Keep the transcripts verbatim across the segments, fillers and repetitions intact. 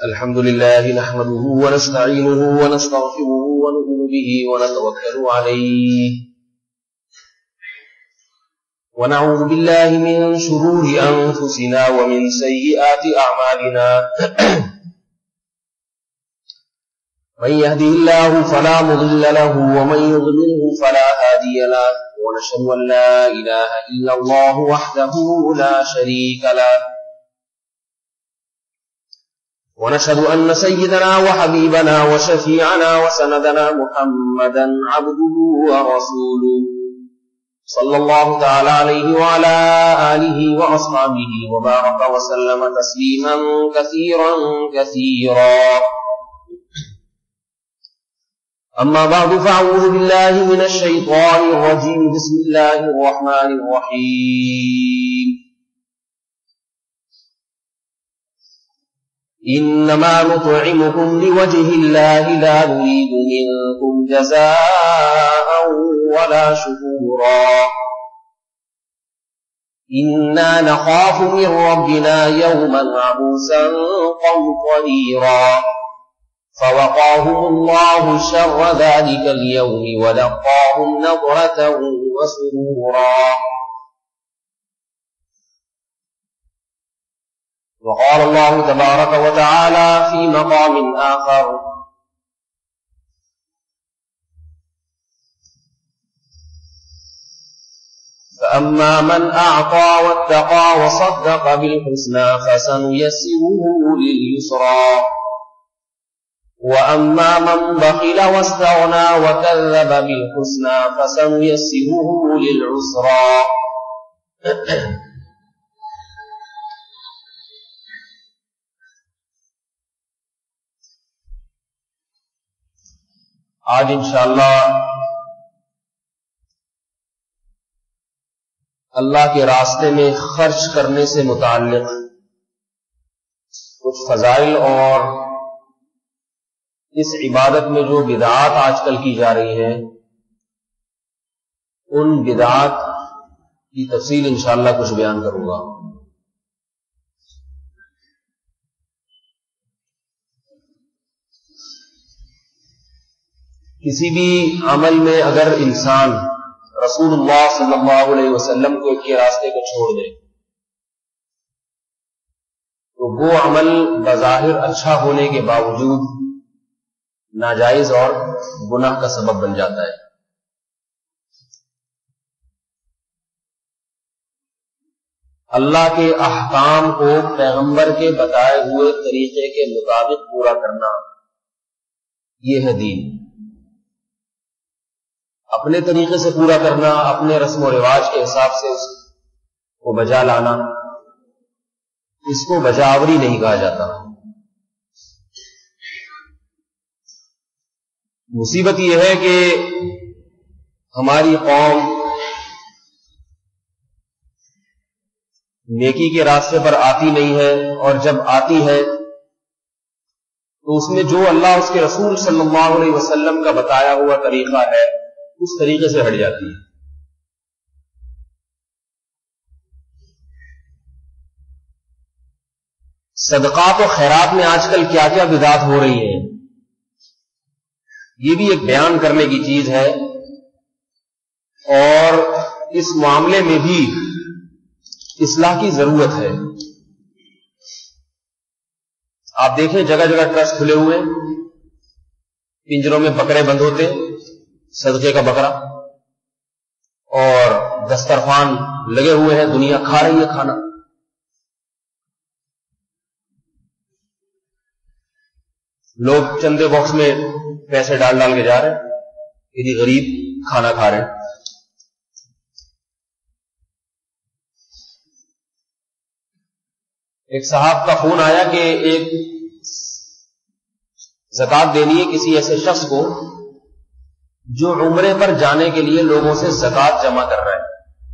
الحمد لله نحمده ونستعينه ونستغفره ونؤمن به ونتوكل عليه ونعوذ بالله من شرور أنفسنا ومن سيئات أعمالنا من يهده الله فلا مضل له ومن يضلله فلا هادي له ونشهد أن لا إله إلا الله وحده لا شريك له ونشهد أن سيدنا وحبيبنا وشفيعنا وسندنا محمدا عبده ورسوله صلى الله تعالى عليه وعلى آله وأصحابه وبارك وسلم تسليما كثيرا كثيرا. أما بعد فأعوذ بالله من الشيطان الرجيم. بسم الله الرحمن الرحيم. إنما نطعمكم لوجه الله لا نريد منكم جزاء ولا شكورا إنا نخاف من ربنا يوما عبوسا قمطريرا فوقاهم الله شر ذلك اليوم ولقاهم نضرة وسرورا. وقال الله تبارك وتعالى في مقام آخر فأما من أعطى واتقى وصدق بالحسنى فسنيسره لليسرى وأما من بخل واستغنى وكذب بالحسنى فسنيسره للعسرى. آج انشاءاللہ اللہ کے راستے میں خرچ کرنے سے متعلق کچھ فضائل اور اس عبادت میں جو بدعات آج کل کی جا رہی ہیں ان بدعات کی تفصیل انشاءاللہ کچھ بیان کروں گا. کسی بھی عمل میں اگر انسان رسول اللہ صلی اللہ علیہ وسلم کو کے راستے کو چھوڑ دے تو وہ عمل بظاہر اچھا ہونے کے باوجود ناجائز اور گناہ کا سبب بن جاتا ہے. اللہ کے احکام کو پیغمبر کے بتائے ہوئے طریقے کے مطابق پورا کرنا یہ ہے دین. اپنے طریقے سے پورا کرنا، اپنے رسم و رواج کے حساب سے اس کو بجا لانا، اس کو بجاوری نہیں کہا جاتا. مصیبت یہ ہے کہ ہماری قوم نیکی کے راستے پر آتی نہیں ہے، اور جب آتی ہے تو اس میں جو اللہ اس کے رسول صلی اللہ علیہ وسلم کا بتایا ہوا طریقہ ہے اس طریقے سے ہٹ جاتی ہے. صدقات و خیرات میں آج کل کیا کیا بدعات ہو رہی ہیں یہ بھی ایک بیان کرنے کی چیز ہے، اور اس معاملے میں بھی اصلاح کی ضرورت ہے. آپ دیکھیں جگہ جگہ ٹرسٹ کھلے ہوئے ہیں، پنجروں میں بکرے بند ہوتے ہیں، صدقے کا بکرا، اور دسترخوان لگے ہوئے ہیں، دنیا کھا رہی ہے کھانا. لوگ چندے باکس میں پیسے ڈال ڈال کے جا رہے ہیں، یعنی غریب کھانا کھا رہے ہیں. ایک صاحب کا فون آیا کہ ایک زکات دینی ہے کسی ایسے شخص کو جو عمرے پر جانے کے لیے لوگوں سے زکات جمع کر رہا ہے.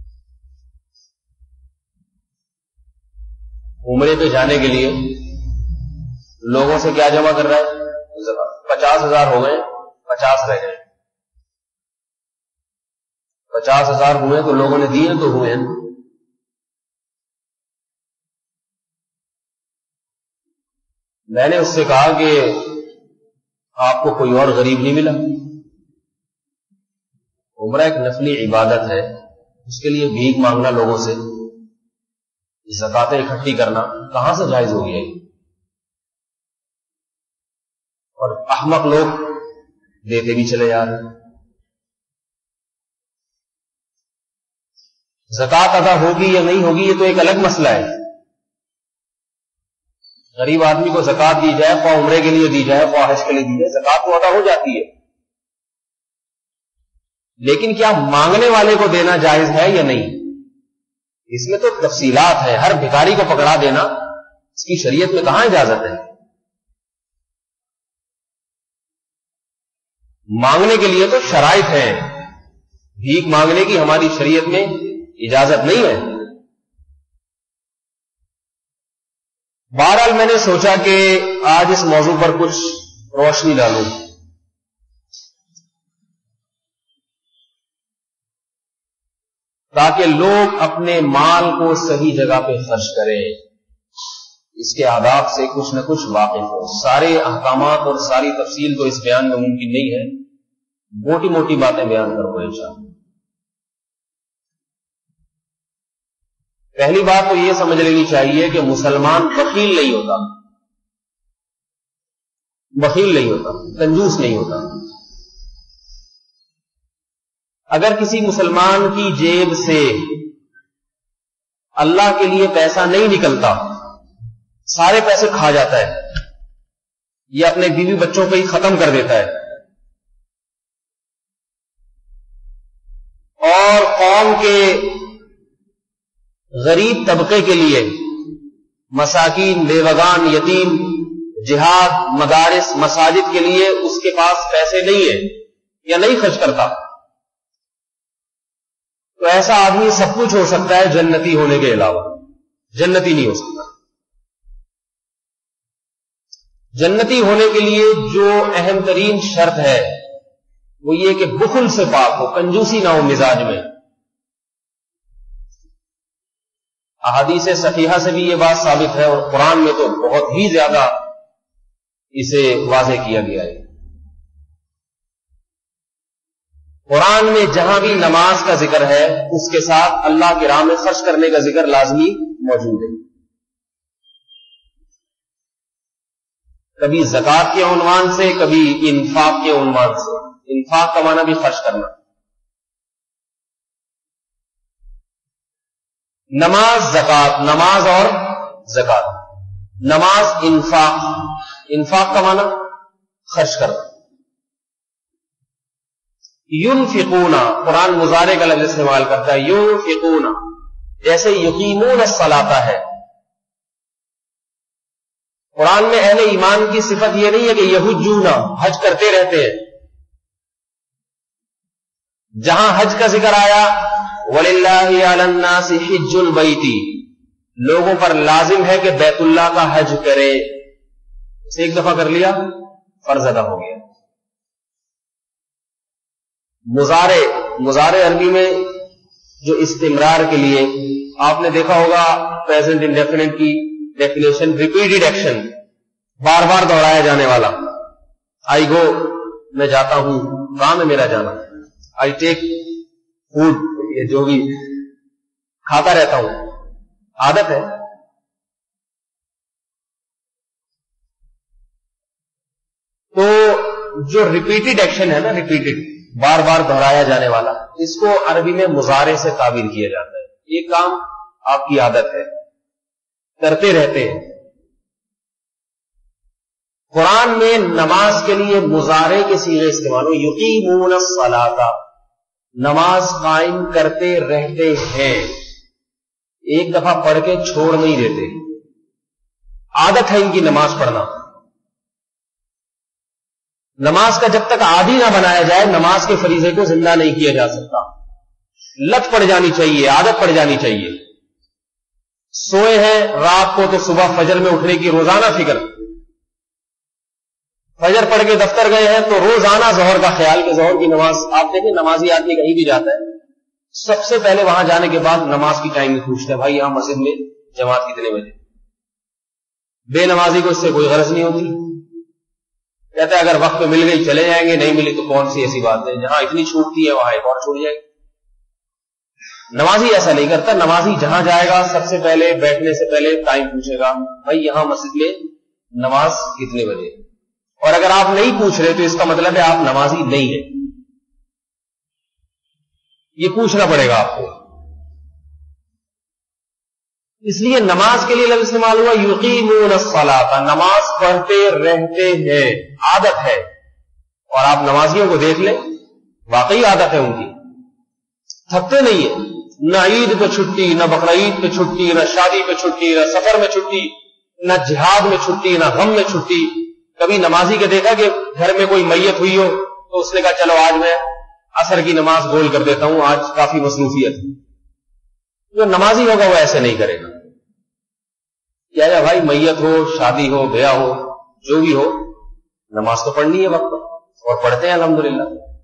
عمرے پہ جانے کے لیے لوگوں سے کیا جمع کر رہا ہے؟ زکات. پچاس ہزار ہو گئے، پچاس رہ گئے. پچاس ہزار ہوئے تو لوگوں نے دیے تو ہوئے ہیں. میں نے اس سے کہا کہ آپ کو کوئی اور غریب نہیں ملا؟ عمرہ ایک نفلی عبادت ہے، اس کے لیے بھیک مانگنا لوگوں سے، زکاتیں اکٹھی کرنا کہاں سے جائز ہو گیا؟ اور احمق لوگ دیتے بھی چلے جا رہے ہیں۔ زکات ادا ہوگی یا نہیں ہوگی یہ تو ایک الگ مسئلہ ہے۔ غریب آدمی کو زکات دی جائے، خواہ عمرے کے لیے دی جائے خواہ حج کے لیے دی جائے، زکات تو ادا ہو جاتی ہے، لیکن کیا مانگنے والے کو دینا جائز ہے یا نہیں، اس میں تو تفصیلات ہے۔ ہر بھکاری کو پکڑا دینا اس کی شریعت میں کہاں اجازت ہے؟ مانگنے کے لیے تو شرائط ہیں، بھیک مانگنے کی ہماری شریعت میں اجازت نہیں ہے۔ بہرحال میں نے سوچا کہ آج اس موضوع پر کچھ روشنی ڈالوں، تاکہ لوگ اپنے مال کو صحیح جگہ پہ خرچ کریں، اس کے آداب سے کچھ نہ کچھ واقف ہو۔ سارے احکامات اور ساری تفصیل تو اس بیان میں ممکن نہیں ہے، موٹی موٹی باتیں بیان کروں انشاءاللہ۔ پہلی بات تو یہ سمجھ لینی چاہیے کہ مسلمان بخیل نہیں ہوتا، بخیل نہیں ہوتا، کنجوس نہیں ہوتا۔ اگر کسی مسلمان کی جیب سے اللہ کے لیے پیسہ نہیں نکلتا، سارے پیسے کھا جاتا ہے یا اپنے بیوی بچوں کو ہی ختم کر دیتا ہے، اور قوم کے غریب طبقے کے لیے، مساکین، بیوگان، یتیم، جہاد، مدارس، مساجد کے لیے اس کے پاس پیسے نہیں ہیں یا نہیں خرچ کرتا، تو ایسا آدمی سب کچھ ہو سکتا ہے جنتی ہونے کے علاوہ، جنتی نہیں ہو سکتا۔ جنتی ہونے کے لیے جو اہم ترین شرط ہے وہ یہ کہ بخل سے پاک ہو، کنجوسی نہ ہو مزاج میں۔ احادیث صحیحہ سے بھی یہ بات ثابت ہے، اور قرآن میں تو بہت ہی زیادہ اسے واضح کیا گیا ہے۔ قرآن میں جہاں بھی نماز کا ذکر ہے اس کے ساتھ اللہ کی راہ میں خرچ کرنے کا ذکر لازمی موجود ہے۔ کبھی زکات کے عنوان سے، کبھی انفاق کے عنوان سے۔ انفاق کا معنی بھی خرچ کرنا۔ نماز، زکات، نماز اور زکات، نماز، انفاق، انفاق کا معنی خرچ کرنا۔ ينفقون، قرآن مضارع کا لفظ استعمال کرتا ہے، ينفقون، جیسے یقیمون الصلاۃ ہے۔ قرآن میں اہل ایمان کی صفت یہ نہیں ہے کہ یحجون، حج کرتے رہتے ہیں۔ جہاں حج کا ذکر آیا، وَلِلَّهِ عَلَى النَّاسِ حِجُّ الْبَيْتِ، لوگوں پر لازم ہے کہ بیت اللہ کا حج کرے، اسے ایک دفعہ کر لیا فرض ادا ہو گیا۔ مضارع، مضارع عربی میں جو استمرار کے لیے، آپ نے دیکھا ہوگا پریزنٹ انڈیفینٹ کی ڈیفینیشن ریپیٹڈ ایکشن، بار بار دوہرایا جانے والا۔ آئی گو، میں جاتا ہوں، کام ہے میرا جانا۔ آئی ٹیک فوڈ، یہ جو بھی کھاتا رہتا ہوں، عادت ہے۔ تو جو ریپیٹڈ ایکشن ہے نا، ریپیٹڈ، بار بار دہرایا جانے والا، اس کو عربی میں مضارع سے تعبیر کیا جاتا ہے۔ یہ کام آپ کی عادت ہے، کرتے رہتے ہیں۔ قرآن میں نماز کے لیے مضارع کے صیغے استعمال ہو، یقیمون الصلاۃ، نماز قائم کرتے رہتے ہیں، ایک دفعہ پڑھ کے چھوڑ نہیں دیتے، عادت ہے ان کی نماز پڑھنا۔ نماز کا جب تک عادی نہ بنایا جائے، نماز کے فریضے کو زندہ نہیں کیا جا سکتا۔ لت پڑ جانی چاہیے، عادت پڑ جانی چاہیے۔ سوئے ہیں رات کو تو صبح فجر میں اٹھنے کی روزانہ فکر، فجر پڑھ کے دفتر گئے ہیں تو روزانہ ظہر کا خیال کہ ظہر کی نماز، آپ دیکھیں نمازی آدمی کہیں بھی جاتا ہے سب سے پہلے وہاں جانے کے بعد نماز کی ٹائم میں پوچھتا ہے، بھائی یہاں مسجد میں جماعت کتنے بجے؟ بے نمازی کو اس سے کوئی غرض نہیں ہوتی، کہتا ہے اگر وقت پہ مل گئی چلے جائیں گے، نہیں ملی تو کون سی ایسی بات ہے، جہاں اتنی چھوٹتی ہے وہاں ایک اور چھوٹ جائے گی۔ نمازی ایسا نہیں کرتا، نمازی جہاں جائے گا سب سے پہلے بیٹھنے سے پہلے ٹائم پوچھے گا، بھائی یہاں مسجد میں نماز کتنے بجے، اور اگر آپ نہیں پوچھ رہے تو اس کا مطلب ہے آپ نمازی نہیں ہیں، یہ پوچھنا پڑے گا آپ کو۔ اس لیے نماز کے لیے لفظ استعمال ہوا یقیمون الصلاۃ، نماز پڑھتے رہتے ہیں، عادت ہے۔ اور آپ نمازیوں کو دیکھ لیں، واقعی عادت ہے ان کی، تھکتے نہیں ہیں، نہ عید پہ چھٹی، نہ بقرعید پہ چھٹی، نہ شادی پہ چھٹی، نہ سفر میں چھٹی، نہ جہاد میں چھٹی، نہ غم میں چھٹی۔ کبھی نمازی کے دیکھا کہ گھر میں کوئی میت ہوئی ہو تو اس نے کہا چلو آج میں عصر کی نماز گول کر دیتا ہوں، آج کافی مصروفیت ہے۔ جو نمازی ہوگا وہ ایسے نہیں کرے گا، کیا ہے بھائی میت ہو، شادی ہو، بیاہ ہو، جو بھی ہو، نماز تو پڑھنی ہے وقت پر، اور پڑھتے ہیں الحمدللہ۔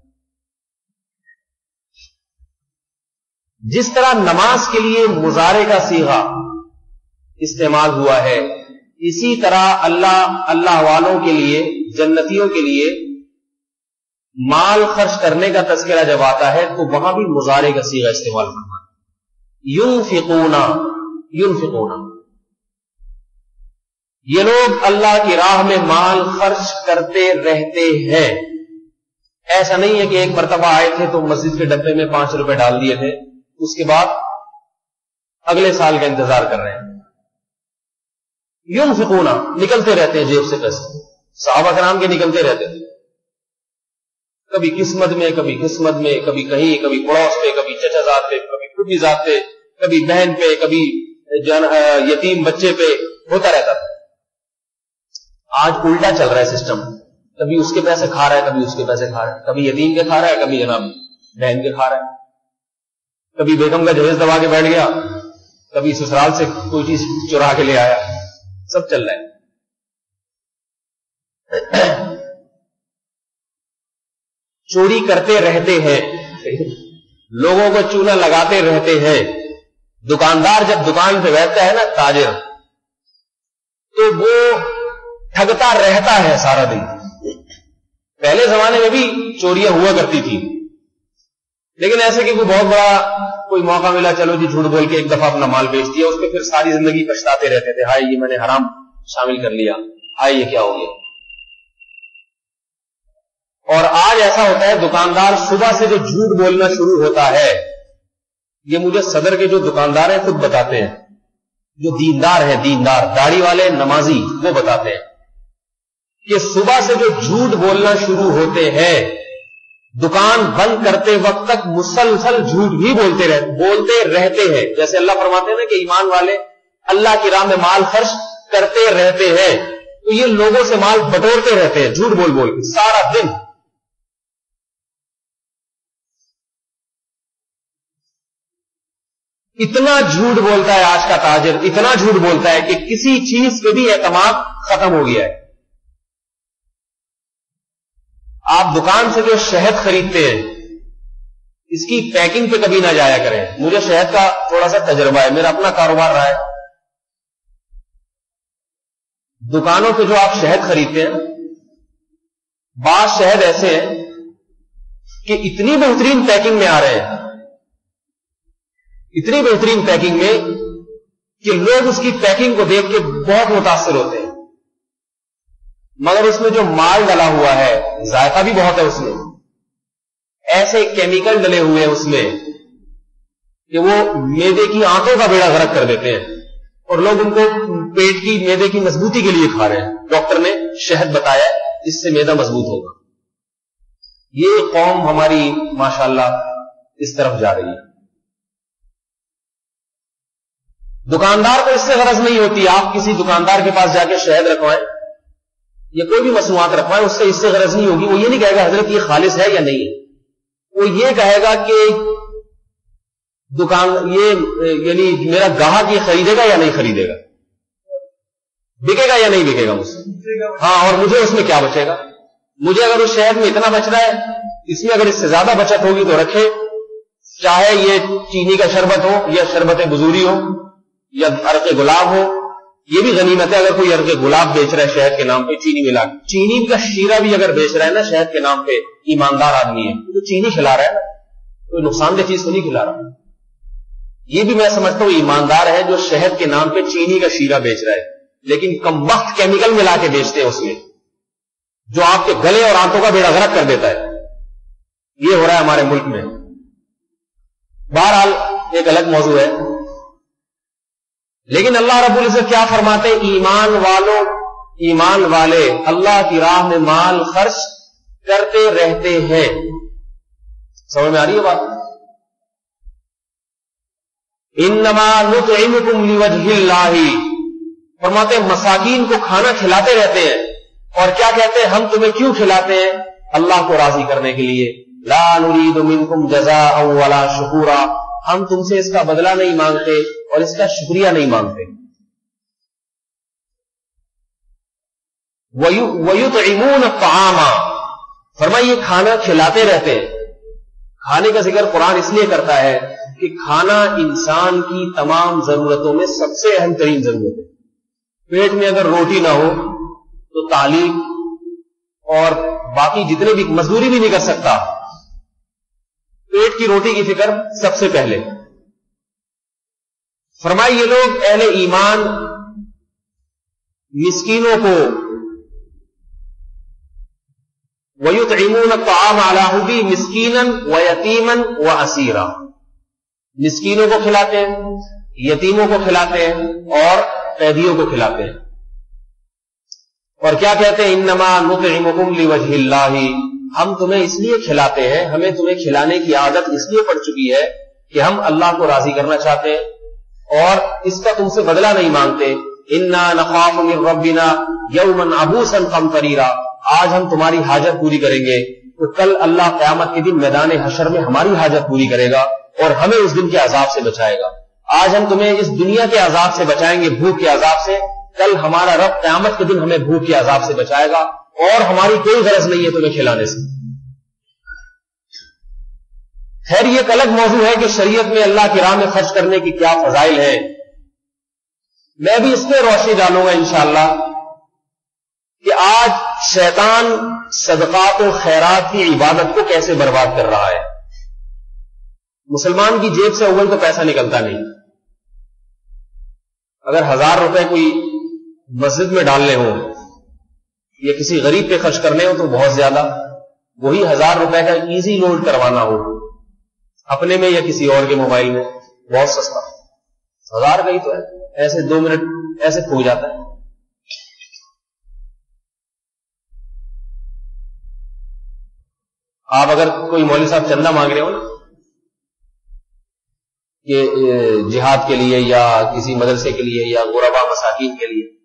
جس طرح نماز کے لیے مضارع کا صیغہ استعمال ہوا ہے، اسی طرح اللہ اللہ والوں کے لیے، جنتیوں کے لیے مال خرچ کرنے کا تذکرہ جب آتا ہے تو وہاں بھی مضارع کا صیغہ استعمال کرنا ہے، ينفقون ينفقون۔ یہ لوگ اللہ کی راہ میں مال خرچ کرتے رہتے ہیں، ایسا نہیں ہے کہ ایک مرتبہ آئے تھے تو مسجد کے ڈبے میں پانچ روپے ڈال دیے تھے، اس کے بعد اگلے سال کا انتظار کر رہے ہیں۔ ينفقون، نکلتے رہتے ہیں جیب سے پیسے، صحابہ کرام کے نکلتے رہتے تھے، کبھی قسمت میں، کبھی قسمت میں، کبھی کہیں، کبھی پڑوس پہ، کبھی چچا زاد پہ، کبھی پھوپھی زاد پہ، کبھی بہن پہ، کبھی یتیم بچے پہ، ہوتا رہتا تھا۔ آج الٹا چل رہا ہے سسٹم، کبھی اس کے پیسے کھا رہا ہے، کبھی اس کے پیسے کھا رہا ہے، کبھی یتیم کے کھا رہا ہے، کبھی جناب بہن کے کھا رہا ہے، کبھی بیگم کا جہیز دبا کے بیٹھ گیا، کبھی سسرال سے کوئی چیز چرا کے لے آیا، سب چل رہا ہے۔ چوری کرتے رہتے ہیں، لوگوں کو چونا لگاتے رہتے ہیں۔ دکاندار جب دکان پہ بیٹھتا ہے نا، تاجر، تو وہ ٹھگتا رہتا ہے سارا دن۔ پہلے زمانے میں بھی چوریاں ہوا کرتی تھی، لیکن ایسے کہ کوئی بہت بڑا کوئی موقع ملا، چلو جی جھوٹ بول کے ایک دفعہ اپنا مال بیچ دیا، اس پہ پھر ساری زندگی پچھتاتے رہتے تھے، ہائے یہ میں نے حرام شامل کر لیا، ہائے یہ کیا ہو گیا۔ اور آج ایسا ہوتا ہے، دکاندار صبح سے جو جھوٹ بولنا شروع ہوتا ہے، یہ مجھے صدر کے جو دکاندار ہیں خود بتاتے ہیں، جو دیندار ہیں، دیندار داڑھی والے نمازی، وہ بتاتے ہیں کہ صبح سے جو جھوٹ بولنا شروع ہوتے ہیں، دکان بند کرتے وقت تک مسلسل جھوٹ ہی بولتے رہتے بولتے رہتے ہیں۔ جیسے اللہ فرماتے ہیں نا کہ ایمان والے اللہ کی راہ میں مال خرچ کرتے رہتے ہیں، تو یہ لوگوں سے مال بٹورتے رہتے ہیں جھوٹ بول بول کے سارا دن۔ اتنا جھوٹ بولتا ہے آج کا تاجر، اتنا جھوٹ بولتا ہے کہ کسی چیز پہ بھی اعتماد ختم ہو گیا ہے۔ آپ دکان سے جو شہد خریدتے ہیں، اس کی پیکنگ پہ کبھی نہ جایا کریں۔ مجھے شہد کا تھوڑا سا تجربہ ہے، میرا اپنا کاروبار رہا ہے۔ دکانوں پہ جو آپ شہد خریدتے ہیں، بعض شہد ایسے ہیں کہ اتنی بہترین پیکنگ میں آ رہے ہیں، اتنی بہترین پیکنگ میں کہ لوگ اس کی پیکنگ کو دیکھ کے بہت متاثر ہوتے ہیں، مگر اس میں جو مال ڈلا ہوا ہے، ذائقہ بھی بہت ہے اس میں، ایسے کیمیکل ڈلے ہوئے ہیں اس میں کہ وہ میدے کی آنتوں کا بیڑا غرق کر دیتے ہیں، اور لوگ ان کو پیٹ کی میدے کی مضبوطی کے لیے کھا رہے ہیں۔ ڈاکٹر نے شہد بتایا اس سے میدا مضبوط ہوگا۔ یہ قوم ہماری ماشاءاللہ اس طرف جا رہی ہے۔ دکاندار کو اس سے غرض نہیں ہوتی، آپ کسی دکاندار کے پاس جا کے شہد رکھوائیں یا کوئی بھی مصنوعات رکھوائیں، اس سے اس سے غرض نہیں ہوگی۔ وہ یہ نہیں کہے گا حضرت یہ خالص ہے یا نہیں ہے، وہ یہ کہے گا کہ دکان یہ یعنی میرا گاہک یہ خریدے گا یا نہیں خریدے گا، بکے گا یا نہیں بکے گا مجھ سے، ہاں، اور مجھے اس میں کیا بچے گا۔ مجھے اگر اس شہد میں اتنا بچ رہا ہے، اس میں اگر اس سے زیادہ بچت ہوگی تو رکھے، چاہے یہ چینی کا شربت ہو یا شربت بزوری ہو یا عرق گلاب ہو یہ بھی غنیمت ہے. اگر کوئی ارغ گلاب بیچ رہا ہے شہد کے نام پہ چینی ملا, چینی کا شیرہ بھی اگر بیچ رہا ہے نا شہد کے نام پہ, ایماندار آدمی ہے, تو چینی کھلا رہا ہے نا, کوئی نقصان دہ چیز تو نہیں کھلا رہا. یہ بھی میں سمجھتا ہوں ایماندار ہے جو شہد کے نام پہ چینی کا شیرہ بیچ رہا ہے, لیکن کم وقت کیمیکل ملا کے بیچتے ہیں اس میں, جو آپ کے گلے اور آنتوں کا بیڑا غرق کر دیتا ہے. یہ ہو رہا ہے ہمارے ملک میں. بہرحال ایک الگ موضوع ہے. لیکن اللہ رب العزت کیا فرماتے ہیں, ایمان والوں ایمان والے اللہ کی راہ میں مال خرچ کرتے رہتے ہیں. سمجھ میں آ رہی ہے بات؟ انما نطعمکم لوجہ اللہ, فرماتے ہیں مساکین کو کھانا کھلاتے رہتے ہیں. اور کیا کہتے ہیں, ہم تمہیں کیوں کھلاتے ہیں؟ اللہ کو راضی کرنے کے لیے. لا نريد منکم جزاء ولا شکورا, ہم تم سے اس کا بدلہ نہیں مانگتے اور اس کا شکریہ نہیں مانگتے. وَيُطْعِمُونَ الطَّعَامَ, فرمائیے کھانا کھلاتے رہتے ہیں. کھانے کا ذکر قرآن اس لیے کرتا ہے کہ کھانا انسان کی تمام ضرورتوں میں سب سے اہم ترین ضرورت ہے. پیٹ میں اگر روٹی نہ ہو تو تعلیم اور باقی جتنے بھی مزدوری بھی نہیں کر سکتا. پیٹ کی روٹی کی فکر سب سے پہلے. فرمائے یہ لوگ اہل ایمان مسکینوں کو وَيُطْعِمُونَ الطَّعَامَ عَلَىٰ حُبِّهِ مِسْكِينًا وَيَتِيمًا وَأَسِيرًا, مسکینوں کو کھلاتے ہیں, یتیموں کو کھلاتے ہیں اور قیدیوں کو کھلاتے ہیں. اور کیا کہتے ہیں, انما نطعمکم لوجہ اللہ, ہم تمہیں اس لیے کھلاتے ہیں, ہمیں تمہیں کھلانے کی عادت اس لیے پڑ چکی ہے کہ ہم اللہ کو راضی کرنا چاہتے ہیں اور اس کا تم سے بدلہ نہیں مانگتے. انا نخاف من ربنا یوما عبوسا قمطریرا, آج ہم تمہاری حاجت پوری کریں گے تو کل اللہ قیامت کے دن میدان حشر میں ہماری حاجت پوری کرے گا اور ہمیں اس دن کے عذاب سے بچائے گا. آج ہم تمہیں اس دنیا کے عذاب سے بچائیں گے, بھوک کے عذاب سے, کل ہمارا رب قیامت کے دن ہمیں بھوک کے عذاب سے بچائے گا اور ہماری کوئی غرض نہیں ہے تمہیں کھلانے سے. خیر یہ ایک الگ موضوع ہے کہ شریعت میں اللہ کی راہ میں خرچ کرنے کی کیا فضائل ہیں. میں بھی اس پہ روشنی ڈالوں گا انشاءاللہ کہ آج شیطان صدقات و خیرات کی عبادت کو کیسے برباد کر رہا ہے. مسلمان کی جیب سے اول تو پیسہ نکلتا نہیں. اگر ہزار روپے کوئی مسجد میں ڈالنے ہوں یا کسی غریب پہ خرچ کرنے ہوں تو بہت زیادہ, وہی ہزار روپے کا ایزی لوڈ کروانا ہو اپنے میں یا کسی اور کے موبائل میں بہت سستا. ہزار کا ہی تو ہے, ایسے دو منٹ ایسے کھو جاتا ہے. آپ اگر کوئی مولوی صاحب چندہ مانگ رہے ہو نا کہ جہاد کے لیے یا کسی مدرسے کے لیے یا غربا مساکین کے لیے,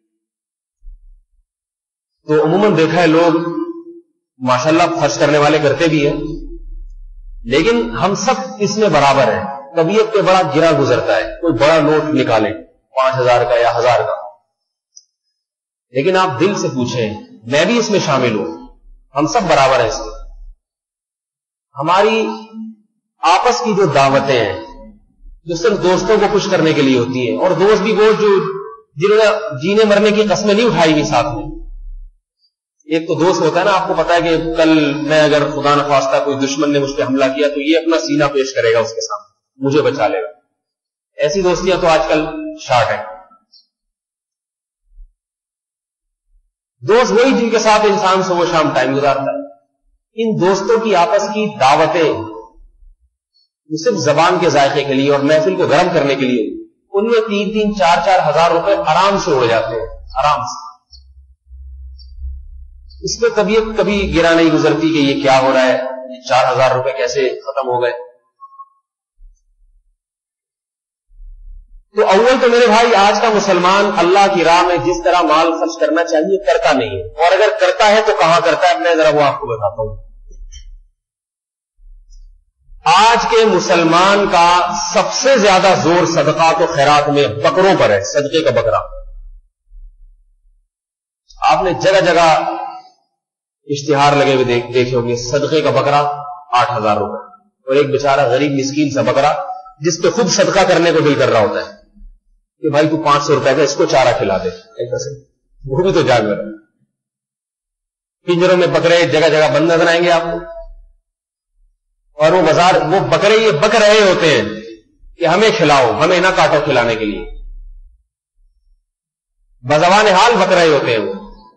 تو عموماً دیکھا ہے لوگ ماشاءاللہ خرچ کرنے والے کرتے بھی ہیں, لیکن ہم سب اس میں برابر ہیں. طبیعت پہ بڑا گرا گزرتا ہے, کوئی بڑا نوٹ نکالے پانچ ہزار کا یا ہزار کا, لیکن آپ دل سے پوچھیں, میں بھی اس میں شامل ہوں, ہم سب برابر ہیں اس میں. ہماری آپس کی جو دعوتیں ہیں جو صرف دوستوں کو خوش کرنے کے لیے ہوتی ہیں, اور دوست بھی وہ جو جنہوں نے جینے مرنے کی قسمیں نہیں اٹھائی ہوئی ساتھ میں. ایک تو دوست ہوتا ہے نا, آپ کو پتا ہے کہ کل میں اگر خدا نخواستہ کوئی دشمن نے مجھ پہ حملہ کیا تو یہ اپنا سینہ پیش کرے گا اس کے سامنے, مجھے بچا لے گا. ایسی دوستیاں تو آج کل شارٹ ہیں. دوست وہی جن کے ساتھ انسان صبح شام ٹائم گزارتا ہے. ان دوستوں کی آپس کی دعوتیں صرف زبان کے ذائقے کے لیے اور محفل کو گرم کرنے کے لیے, ان میں تین تین چار چار ہزار روپے آرام سے اڑ جاتے ہیں, آرام سے. اس پہ کبھی کبھی گرا نہیں گزرتی کہ یہ کیا ہو رہا ہے, یہ چار ہزار روپے کیسے ختم ہو گئے. تو اول تو میرے بھائی آج کا مسلمان اللہ کی راہ میں جس طرح مال خرچ کرنا چاہیے کرتا نہیں ہے, اور اگر کرتا ہے تو کہاں کرتا ہے, میں ذرا وہ آپ کو بتاتا ہوں. آج کے مسلمان کا سب سے زیادہ زور صدقات و خیرات میں بکروں پر ہے, صدقے کا بکرا. آپ نے جگہ جگہ اشتہار لگے ہوئے دیکھ, دیکھے ہوں گے, صدقے کا بکرا آٹھ ہزار روپے, اور ایک بیچارہ غریب مسکین سا بکرا جس پہ خود صدقہ کرنے کو دل کر رہا ہوتا ہے. کہ بھائی تو پانچ سو روپئے کا اس کو چارہ کھلا دے, وہ بھی تو جانور ہے. پنجروں میں بکرے جگہ جگہ بند نظر آئیں گے آپ کو, اور وہ بازار وہ بکرے یہ بک رہے ہوتے ہیں کہ ہمیں کھلاؤ, ہمیں نہ کاٹو کھلانے کے لیے, بزبان حال بک رہے ہوتے ہیں وہ.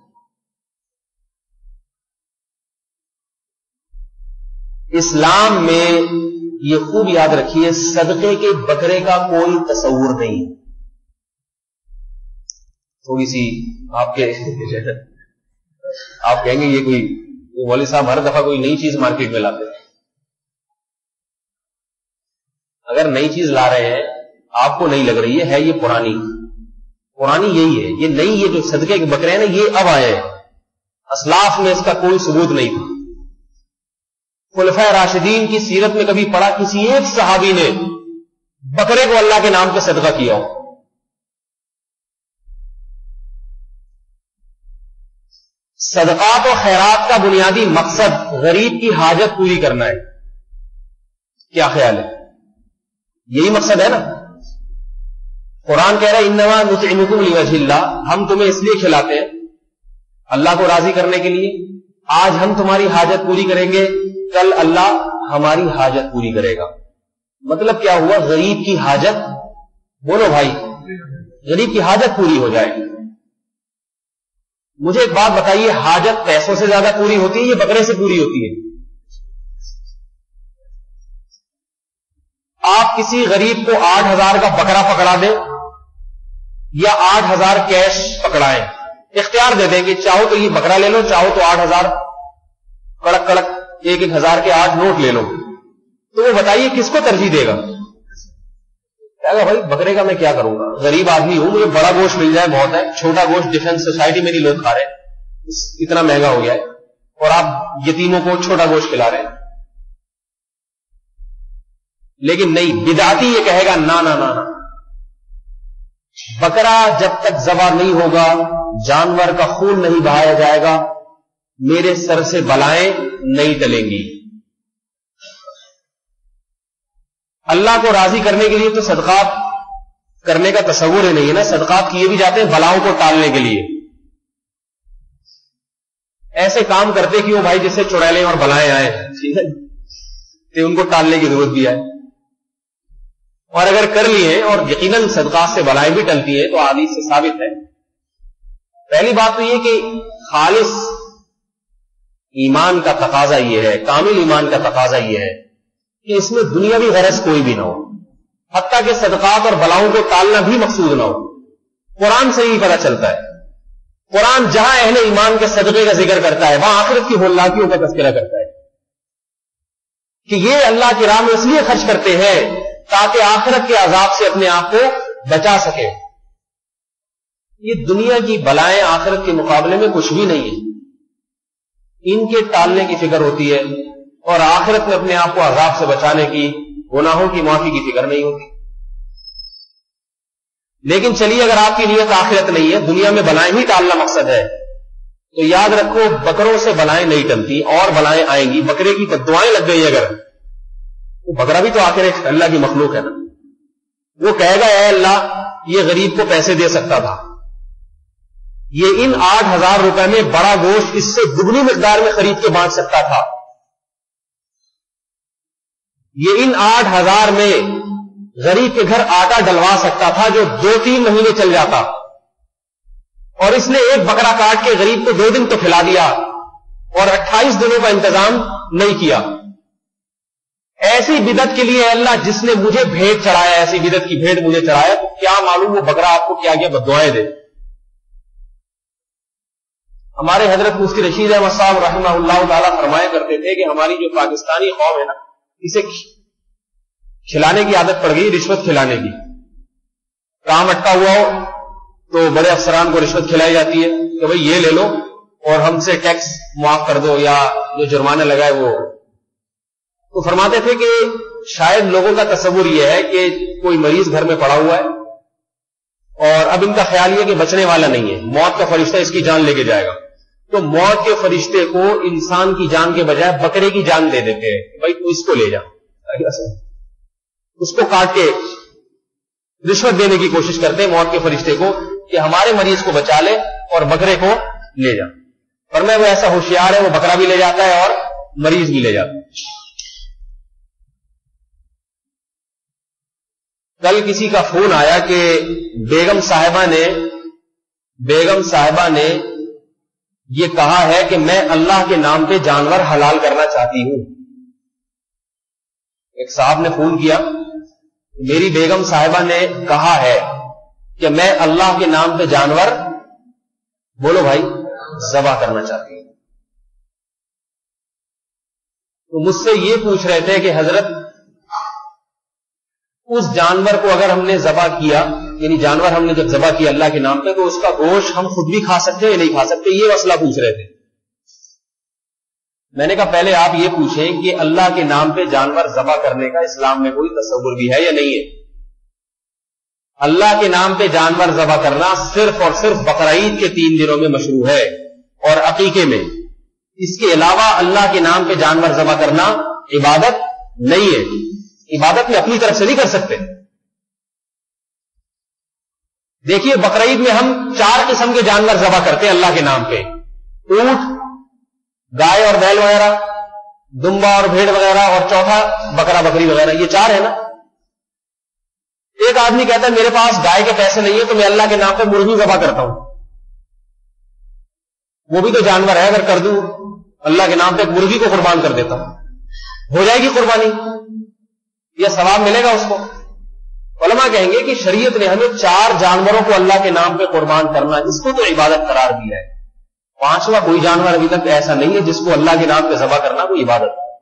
اسلام میں یہ خوب یاد رکھیے, صدقے کے بکرے کا کوئی تصور نہیں. تھوڑی سی آپ کے آپ کہیں گے یہ کوئی مولوی صاحب ہر دفعہ کوئی نئی چیز مارکیٹ میں لاتے ہیں. اگر نئی چیز لا رہے ہیں آپ کو نہیں لگ رہی ہے, ہے یہ پرانی پرانی یہی ہے. یہ نئی, یہ جو صدقے کے بکرے ہیں نا, یہ اب آئے ہیں. اسلاف میں اس کا کوئی ثبوت نہیں تھا. خلفائے راشدین کی سیرت میں کبھی پڑھا کسی ایک صحابی نے بکرے کو اللہ کے نام پہ صدقہ کیا ہو؟ صدقات و خیرات کا بنیادی مقصد غریب کی حاجت پوری کرنا ہے. کیا خیال ہے؟ یہی مقصد ہے نا. قرآن کہہ رہا ہے انما نطعمکم لوجہ اللہ, ہم تمہیں اس لیے کھلاتے ہیں اللہ کو راضی کرنے کے لیے. آج ہم تمہاری حاجت پوری کریں گے, کل اللہ ہماری حاجت پوری کرے گا. مطلب کیا ہوا؟ غریب کی حاجت, بولو بھائی, غریب کی حاجت پوری ہو جائے. مجھے ایک بات بتائیے, حاجت پیسوں سے زیادہ پوری ہوتی ہے یا بکرے سے پوری ہوتی ہے؟ آپ کسی غریب کو آٹھ ہزار کا بکرا پکڑا دیں یا آٹھ ہزار کیش پکڑائیں, اختیار دے دیں کہ چاہو تو یہ بکرا لے لو, چاہو تو آٹھ ہزار کڑک کڑک ایک ایک ہزار کے آٹھ نوٹ لے لو, تو وہ بتائیے کس کو ترجیح دے گا؟ کہے گا بھائی بکرے کا میں کیا کروں گا, غریب آدمی ہوں, مجھے بڑا گوشت مل جائے بہت ہے, چھوٹا گوشت ڈیفینس سوسائٹی میں نہیں لوگ کھا رہے ہیں, اتنا مہنگا ہو گیا ہے, اور آپ یتیموں کو چھوٹا گوشت کھلا رہے ہیں. لیکن نہیں, بدعتی یہ کہے گا نا نا نا نا, بکرا جب تک ذبح نہیں ہوگا, جانور کا خون نہیں بہایا جائے گا, میرے سر سے بلائیں نہیں ٹلیں گی. اللہ کو راضی کرنے کے لیے تو صدقات کرنے کا تصور ہی نہیں ہے نا. صدقات کیے بھی جاتے ہیں بلاؤں کو ٹالنے کے لیے. ایسے کام کرتے کہ وہ بھائی جس سے چڑیلیں اور بلائیں آئے, ٹھیک ہے, تو ان کو ٹالنے کی ضرورت بھی ہے. اور اگر کر لیے اور یقیناً صدقات سے بلائیں بھی ٹلتی ہیں تو حدیث سے ثابت ہے. پہلی بات تو یہ کہ خالص ایمان کا تقاضا یہ ہے, کامل ایمان کا تقاضا یہ ہے کہ اس میں دنیاوی غرض کوئی بھی نہ ہو, حتیٰ کہ صدقات اور بلاؤں کو ٹالنا بھی مقصود نہ ہو. قرآن سے ہی پتہ چلتا ہے. قرآن جہاں اہل ایمان کے صدقے کا ذکر کرتا ہے وہاں آخرت کی ہولناکیوں کا تذکرہ کرتا ہے کہ یہ اللہ کی راہ میں اس لیے خرچ کرتے ہیں تاکہ آخرت کے عذاب سے اپنے آپ کو بچا سکے. یہ دنیا کی بلائیں آخرت کے مقابلے میں کچھ بھی نہیں ہے. ان کے ٹالنے کی فکر ہوتی ہے اور آخرت میں اپنے آپ کو عذاب سے بچانے کی, گناہوں کی معافی کی فکر نہیں ہوتی. لیکن چلیے اگر آپ کی نیت آخرت نہیں ہے, دنیا میں بلائیں ہی ٹالنا مقصد ہے, تو یاد رکھو بکروں سے بلائیں نہیں ٹلتی, اور بلائیں آئیں گی. بکرے کی دعائیں لگ گئی اگر, وہ بکرا بھی تو آخر ایک اللہ کی مخلوق ہے نا. وہ کہے گا اے اللہ یہ غریب کو پیسے دے سکتا تھا, یہ ان آٹھ ہزار روپے میں بڑا گوشت اس سے دگنی مقدار میں خرید کے بانٹ سکتا تھا, یہ ان آٹھ ہزار میں غریب کے گھر آٹا ڈلوا سکتا تھا جو دو تین مہینے چل جاتا, اور اس نے ایک بکرا کاٹ کے غریب کو دو دن تو کھلا دیا اور اٹھائیس دنوں کا انتظام نہیں کیا. ایسی بدعت کے لیے اللہ جس نے مجھے بھیٹ چڑھایا, ایسی بدعت کی بھیٹ مجھے چڑھایا, تو کیا معلوم وہ بکرا آپ کو کیا کیا بددعائیں دے. ہمارے حضرت مفتی رشید احمد صاحب رحمہ اللہ تعالیٰ فرمایا کرتے تھے کہ ہماری جو پاکستانی قوم ہے نا, اسے کھلانے کی عادت پڑ گئی, رشوت کھلانے کی. کام اٹکا ہوا ہو تو بڑے افسران کو رشوت کھلائی جاتی ہے کہ بھئی یہ لے لو اور ہم سے ٹیکس معاف کر دو یا جو جرمانہ لگائے وہ. تو فرماتے تھے کہ شاید لوگوں کا تصور یہ ہے کہ کوئی مریض گھر میں پڑا ہوا ہے اور اب ان کا خیال یہ کہ بچنے والا نہیں ہے, موت کا فرشتہ اس کی جان لے کے جائے گا, تو موت کے فرشتے کو انسان کی جان کے بجائے بکرے کی جان دے دیتے ہیں, بھائی تو اس کو لے جا, اس کو کاٹ کے رشوت دینے کی کوشش کرتے ہیں موت کے فرشتے کو کہ ہمارے مریض کو بچا لے اور بکرے کو لے جا، اور میں وہ ایسا ہوشیار ہے، وہ بکرا بھی لے جاتا ہے اور مریض بھی لے جاتا ہے۔ کل کسی کا فون آیا کہ بیگم صاحبہ نے بیگم صاحبہ نے یہ کہا ہے کہ میں اللہ کے نام پہ جانور حلال کرنا چاہتی ہوں۔ ایک صاحب نے فون کیا، میری بیگم صاحبہ نے کہا ہے کہ میں اللہ کے نام پہ جانور، بولو بھائی، ذبح کرنا چاہتی ہوں۔ تو مجھ سے یہ پوچھ رہے تھے کہ حضرت اس جانور کو اگر ہم نے ذبح کیا، یعنی جانور ہم نے جب ذبح کیا اللہ کے نام پہ، تو اس کا گوشت ہم خود بھی کھا سکتے ہیں یا نہیں کھا سکتے، یہ مسئلہ پوچھ رہے تھے۔ میں نے کہا پہلے آپ یہ پوچھیں کہ اللہ کے نام پہ جانور ذبح کرنے کا اسلام میں کوئی تصور بھی ہے یا نہیں ہے؟ اللہ کے نام پہ جانور ذبح کرنا صرف اور صرف بقرعید کے تین دنوں میں مشروع ہے اور عقیقے میں، اس کے علاوہ اللہ کے نام پہ جانور ذبح کرنا عبادت نہیں ہے، عبادت میں اپنی طرف سے نہیں کر سکتے۔ دیکھیے بقرعید میں ہم چار قسم کے جانور ذبح کرتے ہیں اللہ کے نام پہ، اونٹ، گائے اور بیل وغیرہ، دمبا اور بھیڑ وغیرہ، اور چوتھا بکرا بکری وغیرہ، یہ چار ہے نا۔ ایک آدمی کہتا ہے میرے پاس گائے کے پیسے نہیں ہے تو میں اللہ کے نام پہ مرغی ذبح کرتا ہوں، وہ بھی تو جانور ہے، اگر کر دوں اللہ کے نام پہ ایک مرغی کو قربان کر دیتا ہوں، ہو جائے گی قربانی، یہ ثواب ملے گا اس کو؟ علماء کہیں گے کہ شریعت نے ہمیں چار جانوروں کو اللہ کے نام پہ قربان کرنا، اس کو تو عبادت قرار دیا ہے۔ پانچواں کوئی جانور ابھی تک ایسا نہیں ہے جس کو اللہ کے نام پہ ذبح کرنا کوئی عبادت ہے۔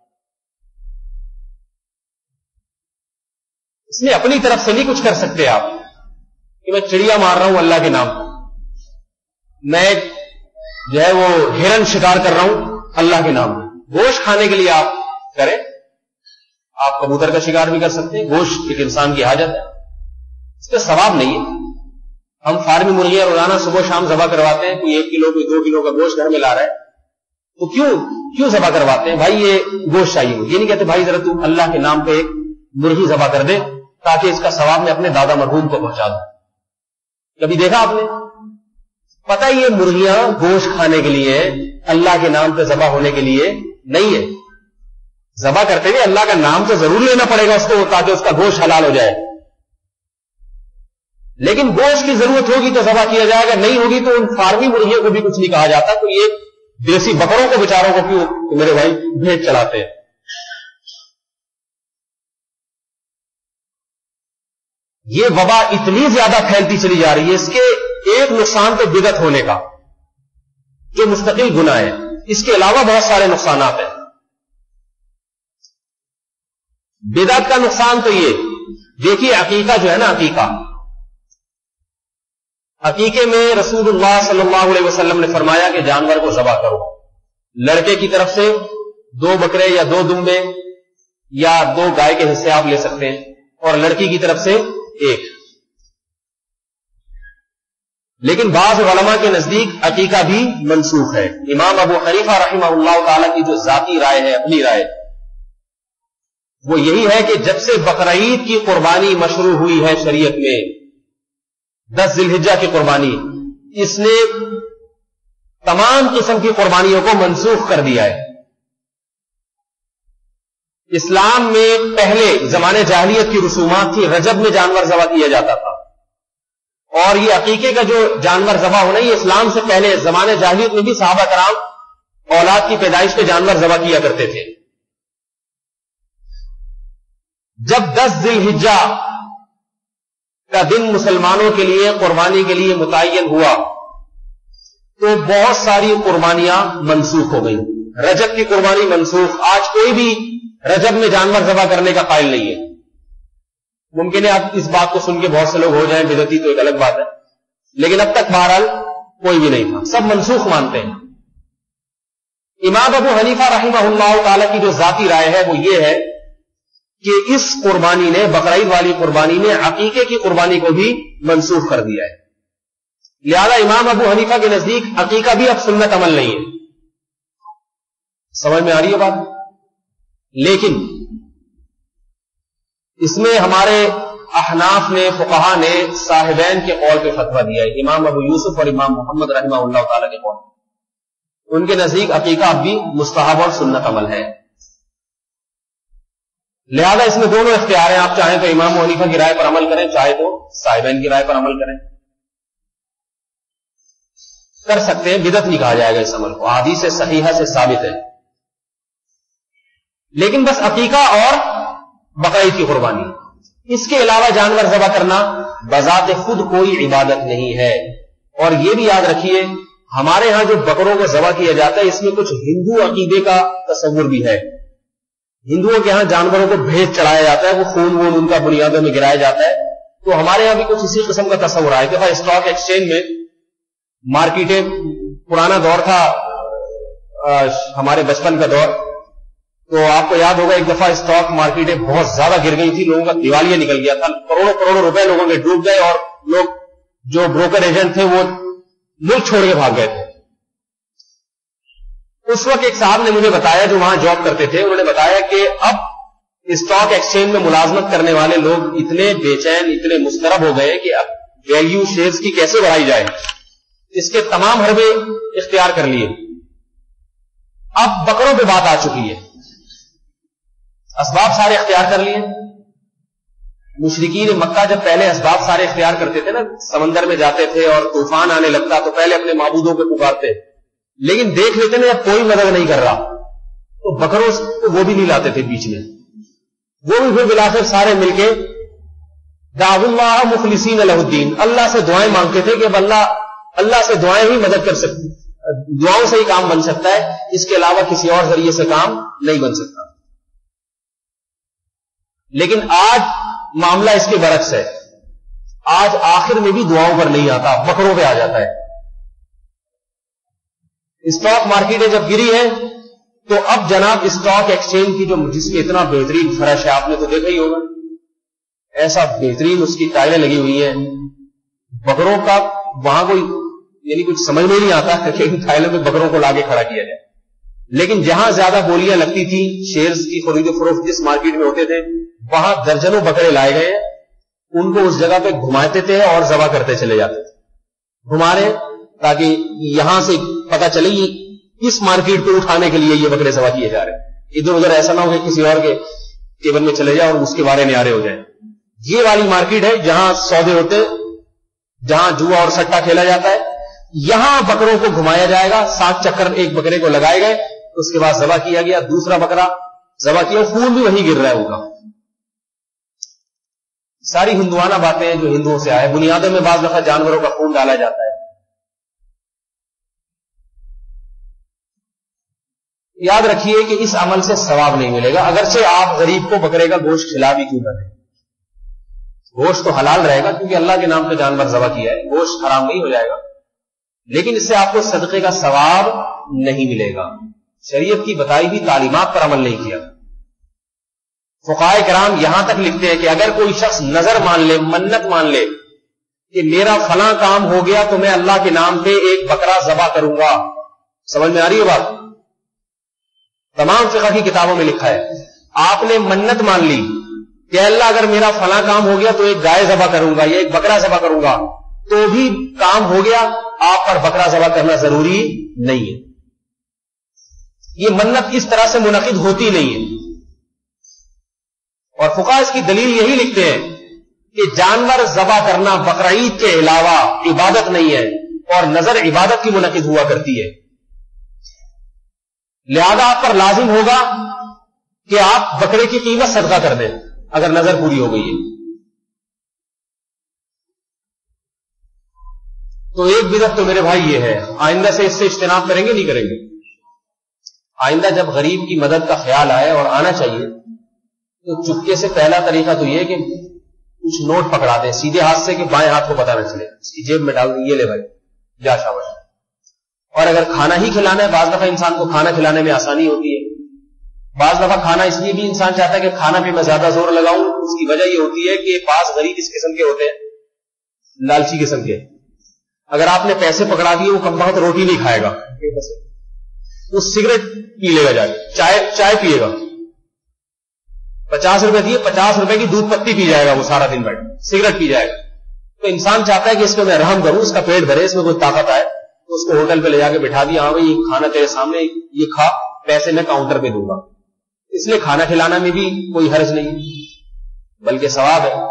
اس میں اپنی طرف سے نہیں کچھ کر سکتے آپ کہ میں چڑیا مار رہا ہوں اللہ کے نام پہ، میں جو ہے وہ ہرن شکار کر رہا ہوں اللہ کے نام پہ۔ گوشت کھانے کے لیے آپ کریں، آپ کبوتر کا شکار بھی کر سکتے ہیں، گوشت ایک انسان کی حاجت ہے، اس پہ ثواب نہیں ہے۔ ہم فارمی مرغیاں روزانہ صبح شام ذبح کرواتے ہیں، کوئی ایک کلو کوئی دو کلو کا گوشت گھر میں لا رہا ہے، تو کیوں کیوں ذبح کرواتے ہیں؟ بھائی یہ گوشت چاہیے، یہ نہیں کہتے بھائی ذرا تو اللہ کے نام پہ ایک مرغی ذبح کر دے تاکہ اس کا ثواب میں اپنے دادا مرحوم کو پہنچا دوں۔ کبھی دیکھا آپ نے؟ پتہ یہ مرغیاں گوشت کھانے کے لیے، اللہ کے نام پہ ذبح ہونے کے لیے نہیں ہے۔ ذبح کرتے ہوئے اللہ کا نام تو ضرور لینا پڑے گا اس کو تاکہ اس کا گوشت حلال ہو جائے، لیکن گوشت کی ضرورت ہوگی تو ذبح کیا جائے گا، نہیں ہوگی تو ان فارمی مرغیوں کو بھی کچھ نہیں کہا جاتا۔ تو یہ دیسی بکروں کو بیچاروں کو کیوں میرے بھائی بھیٹ چلاتے ہیں؟ یہ وبا اتنی زیادہ پھیلتی چلی جا رہی ہے، اس کے ایک نقصان تو بدعت ہونے کا جو مستقل گناہ ہے، اس کے علاوہ بہت سارے نقصانات ہیں۔ بدعت کا نقصان تو یہ دیکھیے، عقیقہ جو ہے نا، عقیقہ عقیقے میں رسول اللہ صلی اللہ علیہ وسلم نے فرمایا کہ جانور کو ذبح کرو، لڑکے کی طرف سے دو بکرے یا دو دمبے یا دو گائے کے حصے آپ لے سکتے ہیں، اور لڑکی کی طرف سے ایک۔ لیکن بعض علماء کے نزدیک عقیقہ بھی منسوخ ہے۔ امام ابو حنیفہ رحمہ اللہ تعالی کی جو ذاتی رائے ہے، اپنی رائے، وہ یہی ہے کہ جب سے بقرعید کی قربانی مشروع ہوئی ہے شریعت میں، دس ذی الحجہ کی قربانی، اس نے تمام قسم کی قربانیوں کو منسوخ کر دیا ہے۔ اسلام میں پہلے زمانے جاہلیت کی رسومات تھی، رجب میں جانور ذبح کیا جاتا تھا، اور یہ عقیقے کا جو جانور ذبح ہونا، یہ اسلام سے پہلے زمانے جاہلیت میں بھی صحابہ کرام اولاد کی پیدائش پہ جانور ذبح کیا کرتے تھے۔ جب دس ذی الحجہ کا دن مسلمانوں کے لیے قربانی کے لیے متعین ہوا تو بہت ساری قربانیاں منسوخ ہو گئی۔ رجب کی قربانی منسوخ، آج کوئی بھی رجب میں جانور ذبح کرنے کا قائل نہیں ہے۔ ممکن ہے اب اس بات کو سن کے بہت سے لوگ ہو جائیں بدعتی، تو ایک الگ بات ہے، لیکن اب تک بہرحال کوئی بھی نہیں تھا، سب منسوخ مانتے ہیں۔ امام ابو حنیفہ رحمہ اللہ تعالی کی جو ذاتی رائے ہے وہ یہ ہے کہ اس قربانی نے، بقرعید والی قربانی نے، عقیقے کی قربانی کو بھی منسوخ کر دیا ہے۔ لہذا امام ابو حنیفہ کے نزدیک عقیقہ بھی اب سنت عمل نہیں ہے۔ سمجھ میں آ رہی ہے بات؟ لیکن اس میں ہمارے احناف نے، فقہا نے صاحبین کے قول پہ فتویٰ دیا ہے، امام ابو یوسف اور امام محمد رحمہ اللہ تعالی کے قول. ان کے نزدیک عقیقہ اب بھی مستحب اور سنت عمل ہے. لہذا اس میں دونوں اختیار ہیں، آپ چاہیں تو امام ابو حنیفہ کی رائے پر عمل کریں، چاہے تو صاحبین کی رائے پر عمل کریں. کر سکتے ہیں، بدعت نہیں کہا جائے گا اس عمل کو، احادیث صحیحہ سے ثابت ہے. لیکن بس عقیقہ اور بقرعید کی قربانی، اس کے علاوہ جانور ذبح کرنا بذات خود کوئی عبادت نہیں ہے. اور یہ بھی یاد رکھیے، ہمارے ہاں جو بکروں کو ذبح کیا جاتا ہے اس میں کچھ ہندو عقیدے کا تصور بھی ہے. ہندوؤں کے ہاں جانوروں کو بھیج چڑھایا جاتا ہے، وہ خون وون ان کا بنیادوں میں گرایا جاتا ہے. تو ہمارے ہاں بھی کچھ اسی قسم کا تصور ہے. کہ اسٹاک ایکسچینج میں مارکیٹیں، پرانا دور تھا ہمارے بچپن کا دور، تو آپ کو یاد ہوگا ایک دفعہ اسٹاک مارکیٹیں بہت زیادہ گر گئی تھی، لوگوں کا دیوالیہ نکل گیا تھا، کروڑوں کروڑوں روپے لوگوں کے ڈوب گئے اور لوگ جو بروکر ایجنٹ تھے وہ ملک چھوڑ کے بھاگ گئے تھے. اس وقت ایک صاحب نے مجھے بتایا، جو وہاں جاب کرتے تھے، انہوں نے بتایا کہ اب اسٹاک ایکسچینج میں ملازمت کرنے والے لوگ اتنے بے چین، اتنے مضطرب ہو گئے کہ اب ویلیو شیئرز کی کیسے بڑھائی جائے، اس کے تمام حربے اختیار کر لیے. اب بکروں پہ بات آ چکی ہے، اسباب سارے اختیار کر لیے. مشرکین مکہ جب پہلے اسباب سارے اختیار کرتے تھے نا، سمندر میں جاتے تھے اور طوفان آنے لگتا تو پہلے اپنے معبودوں کو پکارتے، لیکن دیکھ لیتے نا جب کوئی مدد نہیں کر رہا تو بکروں کو وہ بھی نہیں لاتے تھے بیچ میں. وہ بھی پھر بلاخر سارے مل کے دعوا اللہ مخلصین لہ الدین، اللہ سے دعائیں مانگتے تھے کہ اب اللہ اللہ سے دعائیں ہی مدد کر سکتی، دعاؤں سے ہی کام بن سکتا ہے، اس کے علاوہ کسی اور ذریعے سے کام نہیں بن سکتا. لیکن آج معاملہ اس کے برعکس ہے. آج آخر میں بھی دعاؤں پر نہیں آتا، بکروں پہ آ جاتا ہے. اسٹاک مارکیٹیں جب گری ہے تو اب جناب اسٹاک ایکسچینج کی جو جس میں اتنا بہترین فرش ہے، آپ نے تو دیکھا ہی ہوگا، ایسا بہترین اس کی ٹائلیں لگی ہوئی ہیں، بکروں کا وہاں کوئی یعنی کچھ سمجھ میں نہیں آتا کہ ان ٹائلوں میں بکروں کو لا کے کھڑا کیا جائے. لیکن جہاں زیادہ بولیاں لگتی تھی، شیئرز کی خرید و فروخت جس مارکیٹ میں ہوتے تھے، وہاں درجنوں بکرے لائے گئے، ان کو اس جگہ پہ گھماتے تھے اور ذبح کرتے چلے جاتے تھے. گھما رہے تاکہ یہاں سے پتہ چلے اس مارکیٹ کو اٹھانے کے لیے یہ بکرے ذبح کیے جا رہے ہیں، ادھر ادھر ایسا نہ ہو کہ کسی اور کے کیبل میں چلے جائے اور اس کے بارے نیارے ہو جائیں. یہ والی مارکیٹ ہے جہاں سودے ہوتے، جہاں جوا اور سٹا کھیلا جاتا ہے. یہاں بکروں کو گھمایا جائے گا، سات چکر ایک بکرے کو لگائے گئے، اس کے بعد ذبح کیا گیا، دوسرا بکرا ذبح کیا، خون بھی وہیں گر رہا ہے ان کا. ساری ہندوانہ باتیں جو ہندوؤں سے آئے. بنیادوں میں بعض دفعہ جانوروں کا خون ڈالا جاتا ہے. یاد رکھیے کہ اس عمل سے ثواب نہیں ملے گا، اگرچہ آپ غریب کو بکرے کا گوشت کھلا بھی کیوں نہ دیں. گوشت تو حلال رہے گا کیونکہ اللہ کے نام پہ جانور ذبح کیا ہے، گوشت حرام نہیں ہو جائے گا، لیکن اس سے آپ کو صدقے کا ثواب نہیں ملے گا. شریعت کی بتائی ہوئی تعلیمات پر عمل نہیں کیا. فقہائے کرام یہاں تک لکھتے ہیں کہ اگر کوئی شخص نظر مان لے، منت مان لے کہ میرا فلاں کام ہو گیا تو میں اللہ کے نام پہ ایک بکرا ذبح کروں گا. سمجھ میں آ رہی ہے بات؟ تمام فقہ کی کتابوں میں لکھا ہے. آپ نے منت مان لی کہ اللہ اگر میرا فلاں کام ہو گیا تو ایک گائے ذبح کروں گا یا ایک بکرا ذبح کروں گا، تو بھی کام ہو گیا، آپ پر بکرا ذبح کرنا ضروری نہیں ہے. یہ منت اس طرح سے منعقد ہوتی نہیں ہے. اور فقہاء اس کی دلیل یہی لکھتے ہیں کہ جانور ذبح کرنا بقرعید کے علاوہ عبادت نہیں ہے، اور نظر عبادت کی منعقد ہوا کرتی ہے. لہذا آپ پر لازم ہوگا کہ آپ بکرے کی قیمت صدقہ کر دیں اگر نظر پوری ہو گئی ہے. تو ایک بدعت تو میرے بھائی یہ ہے، آئندہ سے اس سے اجتناب کریں گے نہیں کریں گے؟ آئندہ جب غریب کی مدد کا خیال آئے، اور آنا چاہیے، تو چپکے سے پہلا طریقہ تو یہ کہ کچھ نوٹ پکڑا دیں سیدھے ہاتھ سے کہ بائیں ہاتھ کو پتہ نہ چلے، اس کی جیب میں ڈال دیں، یہ لے بھائی جا شاباش. اور اگر کھانا ہی کھلانا ہے، بعض دفعہ انسان کو کھانا کھلانے میں آسانی ہوتی ہے، بعض دفعہ کھانا اس لیے بھی انسان چاہتا ہے کہ کھانا پہ میں زیادہ زور لگاؤں، اس کی وجہ یہ ہوتی ہے کہ بعض غریب اس قسم کے ہوتے ہیں، لالچی قسم کے. اگر آپ نے پیسے پکڑا دیے، وہ کم وقت روٹی نہیں کھائے گا، وہ سگریٹ پی لے گا، جا کے چائے چائے پیے گا. پچاس روپے دیے، پچاس روپے کی دودھ پتی پی جائے گا وہ سارا دن بیٹھ، سگریٹ پی جائے گا. تو انسان چاہتا ہے کہ اس پہ میں رحم کروں، اس کا پیٹ بھرے، اس میں کوئی طاقت آئے. تو اس کو ہوٹل پہ لے جا کے بٹھا دیا، ہاں بھائی کھانا تیرے سامنے، یہ کھا، پیسے میں کاؤنٹر پہ دوں گا. اس لیے کھانا کھلانا میں بھی کوئی حرج نہیں بلکہ ثواب ہے.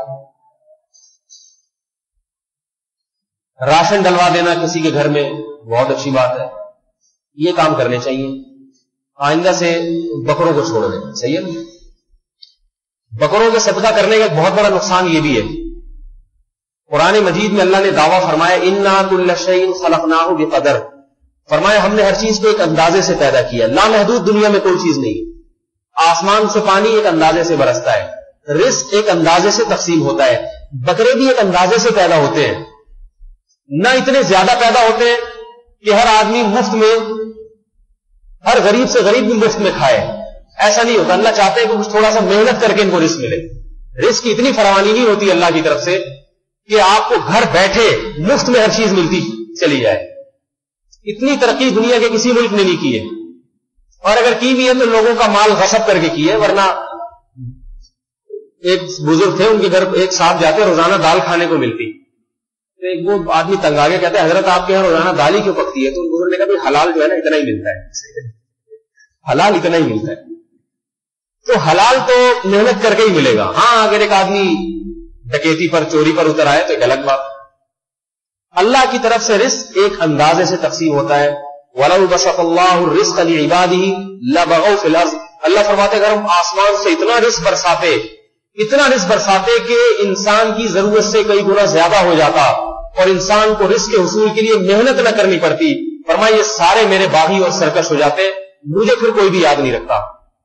راشن ڈلوا دینا کسی کے گھر میں بہت اچھی بات ہے، یہ کام کرنے چاہیے. آئندہ سے بکروں کو چھوڑ دیں، صحیح ہے نا. بکروں کے صدقہ کرنے کا ایک بہت بڑا نقصان یہ بھی ہے. قرآن مجید میں اللہ نے دعویٰ فرمایا اِنَّا كُلَّ شَيْءٍ خَلَقْنَاهُ بِقَدَرٍ، فرمایا ہم نے ہر چیز کو ایک اندازے سے پیدا کیا. لامحدود دنیا میں کوئی چیز نہیں. آسمان سے پانی ایک اندازے سے برستا ہے، رزق ایک اندازے سے تقسیم ہوتا ہے. بکرے بھی ایک اندازے سے پیدا ہوتے ہیں، نہ اتنے زیادہ پیدا ہوتے ہیں کہ ہر آدمی مفت میں، ہر غریب سے غریب بھی مفت میں کھائے. ایسا نہیں ہوتا. اللہ چاہتے ہیں کہ کچھ تھوڑا سا محنت کر کے ان کو رزق ملے. رزق کی اتنی فراوانی نہیں ہوتی اللہ کی طرف سے کہ آپ کو گھر بیٹھے مفت میں ہر چیز ملتی چلی جائے. اتنی ترقی دنیا کے کسی ملک نے نہیں کی ہے، اور اگر کی بھی ہے تو لوگوں کا مال غصب کر کے کی ہے. ورنہ ایک بزرگ تھے، ان کے گھر ایک ساتھ جاتے روزانہ دال کھانے کو ملتی. تو ایک وہ آدمی تنگ آ گیا، کہتے ہیں حضرت آپ کے یہاں روزانہ دال ہی کیوں پکتی ہے؟ تو ان بزرگ نے کہا حلال جو ہے نا اتنا ہی ملتا ہے، حلال اتنا ہی ملتا ہے. تو حلال تو محنت کر کے ہی ملے گا. ہاں اگر ایک آدمی ڈکیتی پر، چوری پر اتر آئے تو ایک الگ بات. اللہ کی طرف سے رزق ایک اندازے سے تقسیم ہوتا ہے. وَلَوْ بَسَطَ اللَّهُ الرِّزْقَ لِعِبَادِهِ لَبَغَوْا فِي الْأَرْضِ، اللہ فرماتے اگر ہم آسمان سے اتنا رزق برساتے، اتنا رزق برساتے کہ انسان کی ضرورت سے کئی گنا زیادہ ہو جاتا اور انسان کو رزق کے حصول کے لیے محنت نہ کرنی پڑتی، فرمایا یہ سارے میرے باغی اور سرکش ہو جاتے، مجھے پھر کوئی بھی یاد نہیں رکھتا.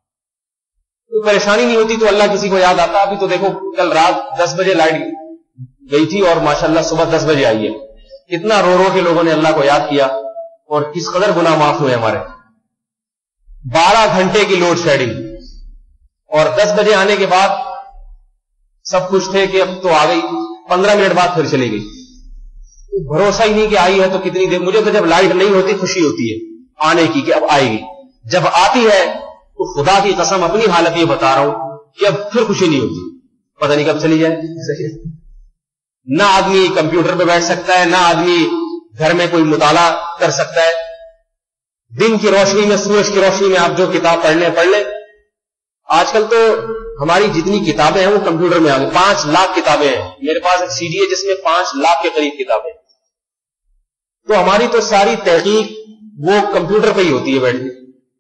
کوئی پریشانی نہیں ہوتی تو اللہ کسی کو یاد آتا. ابھی تو دیکھو کل رات دس بجے لائٹ گئی تھی اور ماشاءاللہ صبح دس بجے آئی ہے. کتنا رو رو کے لوگوں نے اللہ کو یاد کیا اور کس قدر گناہ معاف ہوئے ہمارے. بارہ گھنٹے کی لوڈ شیڈنگ اور دس بجے آنے کے بعد سب خوش تھے کہ اب تو آ گئی، پندرہ منٹ بعد پھر چلی گئی. بھروسہ ہی نہیں کہ آئی ہے تو کتنی دیر. مجھے تو جب لائٹ نہیں ہوتی خوشی ہوتی ہے آنے کی کہ اب آئے گی. جب آتی ہے تو خدا کی قسم اپنی حالت یہ بتا رہا ہوں کہ اب پھر خوشی نہیں ہوتی، پتہ نہیں کب چلی جائے. نہ آدمی کمپیوٹر پہ بیٹھ سکتا ہے، نہ آدمی گھر میں کوئی مطالعہ کر سکتا ہے. دن کی روشنی میں، سورج کی روشنی میں آپ جو کتاب پڑھ لیں پڑھ لیں. آج کل تو ہماری جتنی کتابیں ہیں وہ کمپیوٹر میں آ گئی. پانچ لاکھ کتابیں ہیں. میرے پاس ایک سی ڈی ہے جس میں پانچ لاکھ کے قریب کتابیں. تو ہماری تو ساری تحقیق وہ کمپیوٹر پہ ہی ہوتی ہے بیٹھ کے.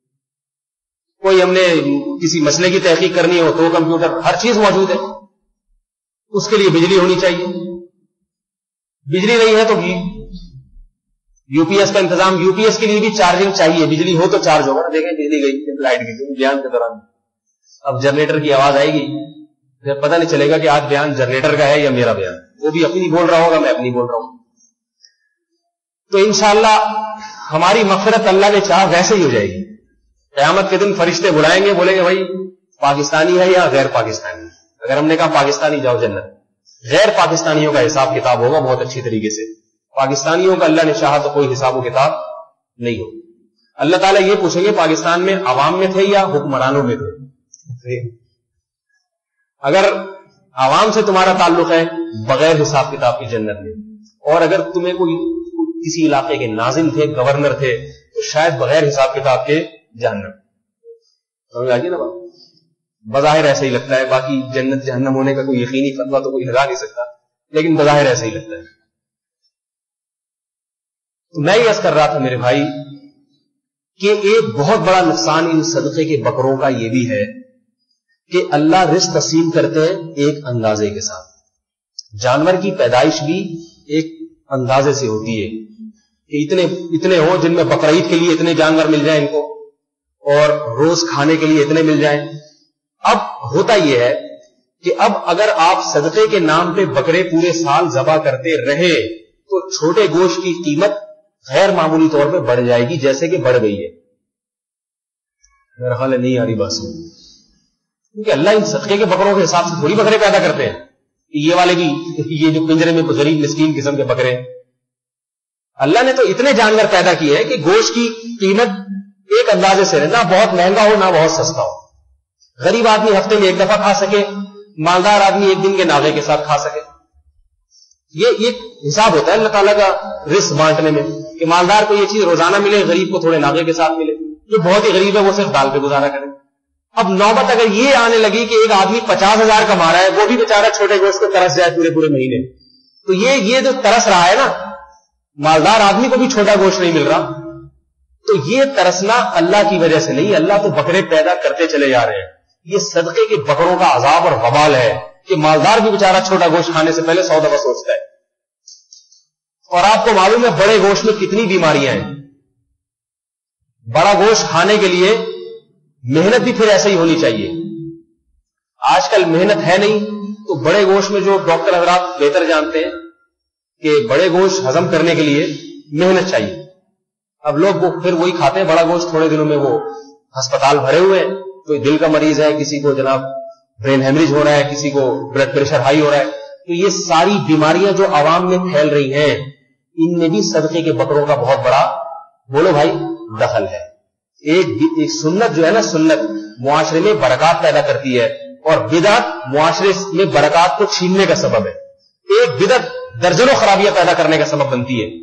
کوئی ہم نے کسی مسئلے کی تحقیق کرنی ہو تو کمپیوٹر، ہر چیز موجود ہے. اس کے لیے بجلی ہونی چاہیے. بجلی نہیں ہے تو یو پی ایس کا انتظام، یو پی ایس کے لیے بھی چارجنگ چاہیے. بجلی ہو تو چارج ہوگا. دیکھیں بجلی گئی، لائٹ گئی بیان کے دوران. اب جنریٹر کی آواز آئے گی، پھر پتہ نہیں چلے گا کہ آج بیان جنریٹر کا ہے یا میرا بیان. وہ بھی اپنی بول رہا ہوگا، میں اپنی بول رہا ہوں. تو انشاءاللہ ہماری مغفرت اللہ نے چاہا ویسے ہی ہو جائے گی. قیامت کے دن فرشتے بلائیں گے، بولیں گے بھائی پاکستانی ہے یا غیر پاکستانی. اگر ہم نے کہا پاکستانی جاؤ جنت. غیر پاکستانیوں کا حساب کتاب ہوگا بہت اچھی طریقے سے. پاکستانیوں کا اللہ نے چاہا تو کوئی حساب و کتاب نہیں ہو. اللہ تعالیٰ یہ پوچھیں گے پاکستان میں عوام میں تھے یا حکمرانوں میں تھے. اگر عوام سے تمہارا تعلق ہے بغیر حساب کتاب کی جنت میں، اور اگر تمہیں کوئی کسی علاقے کے ناظم تھے، گورنر تھے، تو شاید بغیر حساب کتاب کے جہنم. سمجھ آگے نا بات؟ بظاہر ایسا ہی لگتا ہے. باقی جنت جہنم ہونے کا کوئی یقینی فتویٰ تو کوئی لگا نہیں سکتا، لیکن بظاہر ایسا ہی لگتا ہے. تو میں یہ عرض کر رہا تھا میرے بھائی کہ ایک بہت بڑا نقصان ان صدقے کے بکروں کا یہ بھی ہے کہ اللہ رزق تقسیم کرتے ہیں ایک اندازے کے ساتھ. جانور کی پیدائش بھی ایک اندازے سے ہوتی ہے کہ اتنے اتنے ہوں جن میں بقرعید کے لیے اتنے جانور مل جائیں ان کو، اور روز کھانے کے لیے اتنے مل جائیں. اب ہوتا یہ ہے کہ اب اگر آپ صدقے کے نام پہ بکرے پورے سال ذبح کرتے رہے تو چھوٹے گوشت کی قیمت غیر معمولی طور پہ بڑھ جائے گی، جیسے کہ بڑھ گئی ہے. میرا خیال ہے نہیں آ رہی بات سمجھ، کیونکہ اللہ ان صدقے کے بکروں کے حساب سے تھوڑی بکرے پیدا کرتے ہیں. یہ والے بھی، یہ جو پنجرے میں غریب مسکین قسم کے بکرے، اللہ نے تو اتنے جانور پیدا کیے ہیں کہ گوشت کی قیمت ایک اندازے سے رہے، نہ بہت مہنگا ہو نہ بہت سستا ہو. غریب آدمی ہفتے میں ایک دفعہ کھا سکے، مالدار آدمی ایک دن کے ناغے کے ساتھ کھا سکے. یہ یہ حساب ہوتا ہے اللہ تعالیٰ کا رزق بانٹنے میں کہ مالدار کو یہ چیز روزانہ ملے، غریب کو تھوڑے ناغے کے ساتھ ملے. جو بہت ہی غریب ہے وہ صرف دال پہ گزارا کرے. اب نوبت اگر یہ آنے لگی کہ ایک آدمی پچاس ہزار کما رہا ہے، وہ بھی بیچارہ چھوٹے گوشت کو ترس جائے پورے پورے مہینے، تو یہ یہ جو ترس رہا ہے نا، مالدار آدمی کو بھی چھوٹا گوشت نہیں مل رہا، تو یہ ترسنا اللہ کی وجہ سے نہیں، اللہ تو بکرے پیدا کرتے چلے جا رہے ہیں. یہ صدقے کے بکروں کا عذاب اور وبال ہے کہ مالدار بھی بیچارہ چھوٹا گوشت کھانے سے پہلے سو دفعہ سوچتا ہے. اور آپ کو معلوم ہے بڑے گوشت میں کتنی بیماریاں ہیں. بڑا گوشت کھانے کے لیے محنت بھی پھر ایسے ہی ہونی چاہیے. آج کل محنت ہے نہیں، تو بڑے گوشت میں جو ڈاکٹر حضرات بہتر جانتے ہیں کہ بڑے گوشت ہضم کرنے کے لیے محنت چاہیے. اب لوگ وہ پھر وہی کھاتے ہیں بڑا گوشت، تھوڑے دنوں میں وہ ہسپتال بھرے ہوئے ہیں. کوئی دل کا مریض ہے، کسی کو جناب برین ہیمریج ہو رہا ہے، کسی کو بلڈ پریشر ہائی ہو رہا ہے. تو یہ ساری بیماریاں جو عوام میں پھیل رہی ہیں، ان میں بھی صدقے کے بکروں کا بہت بڑا بولو بھائی دخل ہے. ایک ایک سنت جو ہے نا، سنت معاشرے میں برکات پیدا کرتی ہے، اور بدعت معاشرے میں برکات کو چھیننے کا سبب ہے. ایک بدعت درجنوں خرابیاں پیدا کرنے کا سبب بنتی ہے.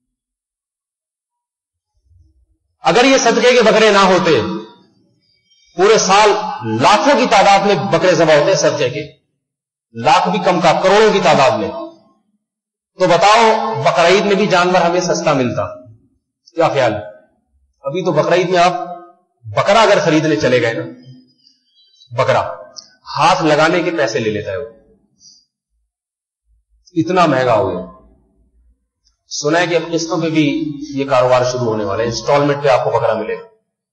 اگر یہ صدقے کے بکرے نہ ہوتے، پورے سال لاکھوں کی تعداد میں بکرے ذبح ہوتے ہیں صدقے کے، لاکھ بھی کم کا، کروڑوں کی تعداد میں، تو بتاؤ بقرعید میں بھی جانور ہمیں سستا ملتا. کیا خیال ہے؟ ابھی تو بقرعید میں آپ بکرا اگر خریدنے چلے گئے نا، بکرا ہاتھ لگانے کے پیسے لے لیتا ہے، وہ اتنا مہنگا ہو گیا. سنا ہے کہ اب قسطوں پہ بھی یہ کاروبار شروع ہونے والا ہے، انسٹالمنٹ پہ آپ کو بکرا ملے گا.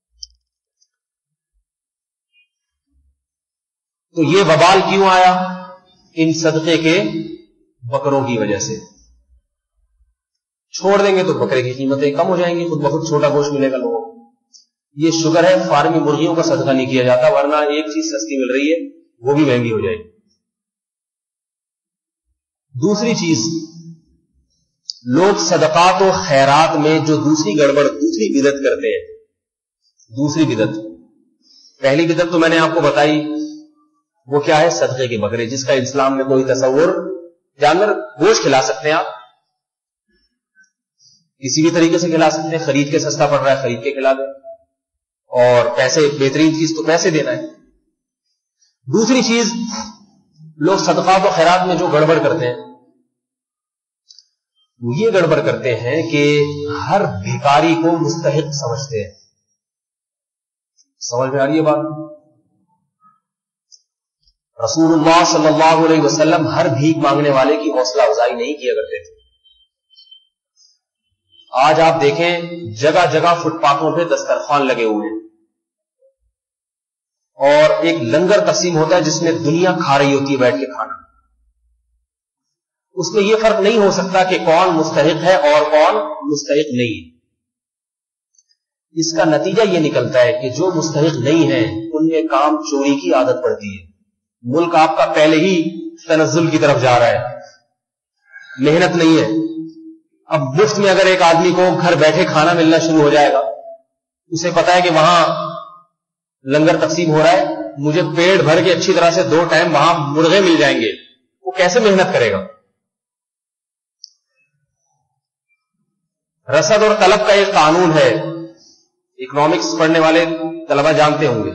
تو یہ وبال کیوں آیا؟ ان صدقے کے بکروں کی وجہ سے. چھوڑ دیں گے تو بکرے کی قیمتیں کم ہو جائیں گی، خود بخود چھوٹا گوشت ملے گا لوگوں کو. یہ شکر ہے فارمی مرغیوں کا صدقہ نہیں کیا جاتا، ورنہ ایک چیز سستی مل رہی ہے وہ بھی مہنگی ہو جائے گی. دوسری چیز، لوگ صدقات و خیرات میں جو دوسری گڑبڑ، دوسری بدعت کرتے ہیں. دوسری بدعت، پہلی بدعت تو میں نے آپ کو بتائی، وہ کیا ہے؟ صدقے کے بکرے، جس کا اسلام میں کوئی تصور. جانور گوشت کھلا سکتے ہیں آپ، کسی بھی طریقے سے کھلا سکتے ہیں، خرید کے سستا پڑ رہا ہے خرید کے کھلا دیں، اور پیسے بہترین چیز تو پیسے دینا ہے. دوسری چیز، لوگ صدقات و خیرات میں جو گڑبڑ کرتے ہیں، وہ یہ گڑبڑ کرتے ہیں کہ ہر بھکاری کو مستحق سمجھتے ہیں. سمجھ میں آ رہی ہے بات؟ رسول اللہ صلی اللہ علیہ وسلم ہر بھیک مانگنے والے کی حوصلہ افزائی نہیں کیا کرتے تھے. آج آپ دیکھیں جگہ جگہ فٹ پاتھوں پہ دسترخوان لگے ہوئے ہیں، اور ایک لنگر تقسیم ہوتا ہے جس میں دنیا کھا رہی ہوتی ہے بیٹھ کے کھانا. اس میں یہ فرق نہیں ہو سکتا کہ کون مستحق ہے اور کون مستحق نہیں ہے. اس کا نتیجہ یہ نکلتا ہے کہ جو مستحق نہیں ہے ان میں کام چوری کی عادت پڑتی ہے. ملک آپ کا پہلے ہی تنزل کی طرف جا رہا ہے، محنت نہیں ہے. اب مفت میں اگر ایک آدمی کو گھر بیٹھے کھانا ملنا شروع ہو جائے گا، اسے پتا ہے کہ وہاں لنگر تقسیم ہو رہا ہے، مجھے پیٹ بھر کے اچھی طرح سے دو ٹائم وہاں مرغے مل جائیں گے، وہ کیسے محنت کرے گا؟ رسد اور طلب کا ایک قانون ہے، اکنامکس پڑھنے والے طلبہ جانتے ہوں گے.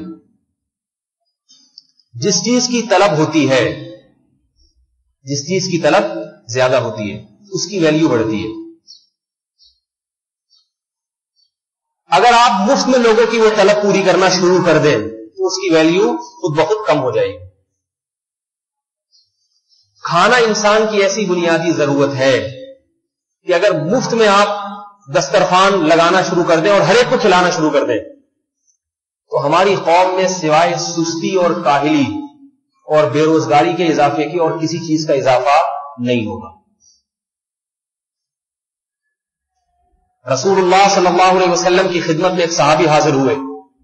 جس چیز کی طلب ہوتی ہے، جس چیز کی طلب زیادہ ہوتی ہے، اس کی ویلیو بڑھتی ہے. اگر آپ مفت میں لوگوں کی وہ طلب پوری کرنا شروع کر دیں تو اس کی ویلیو خود بخود کم ہو جائے گی. کھانا انسان کی ایسی بنیادی ضرورت ہے کہ اگر مفت میں آپ دسترخوان لگانا شروع کر دیں اور ہر ایک کو کھلانا شروع کر دیں تو ہماری قوم میں سوائے سستی اور کاہلی اور بے روزگاری کے اضافے کی اور کسی چیز کا اضافہ نہیں ہوگا. رسول اللہ صلی اللہ علیہ وسلم کی خدمت میں ایک صحابی حاضر ہوئے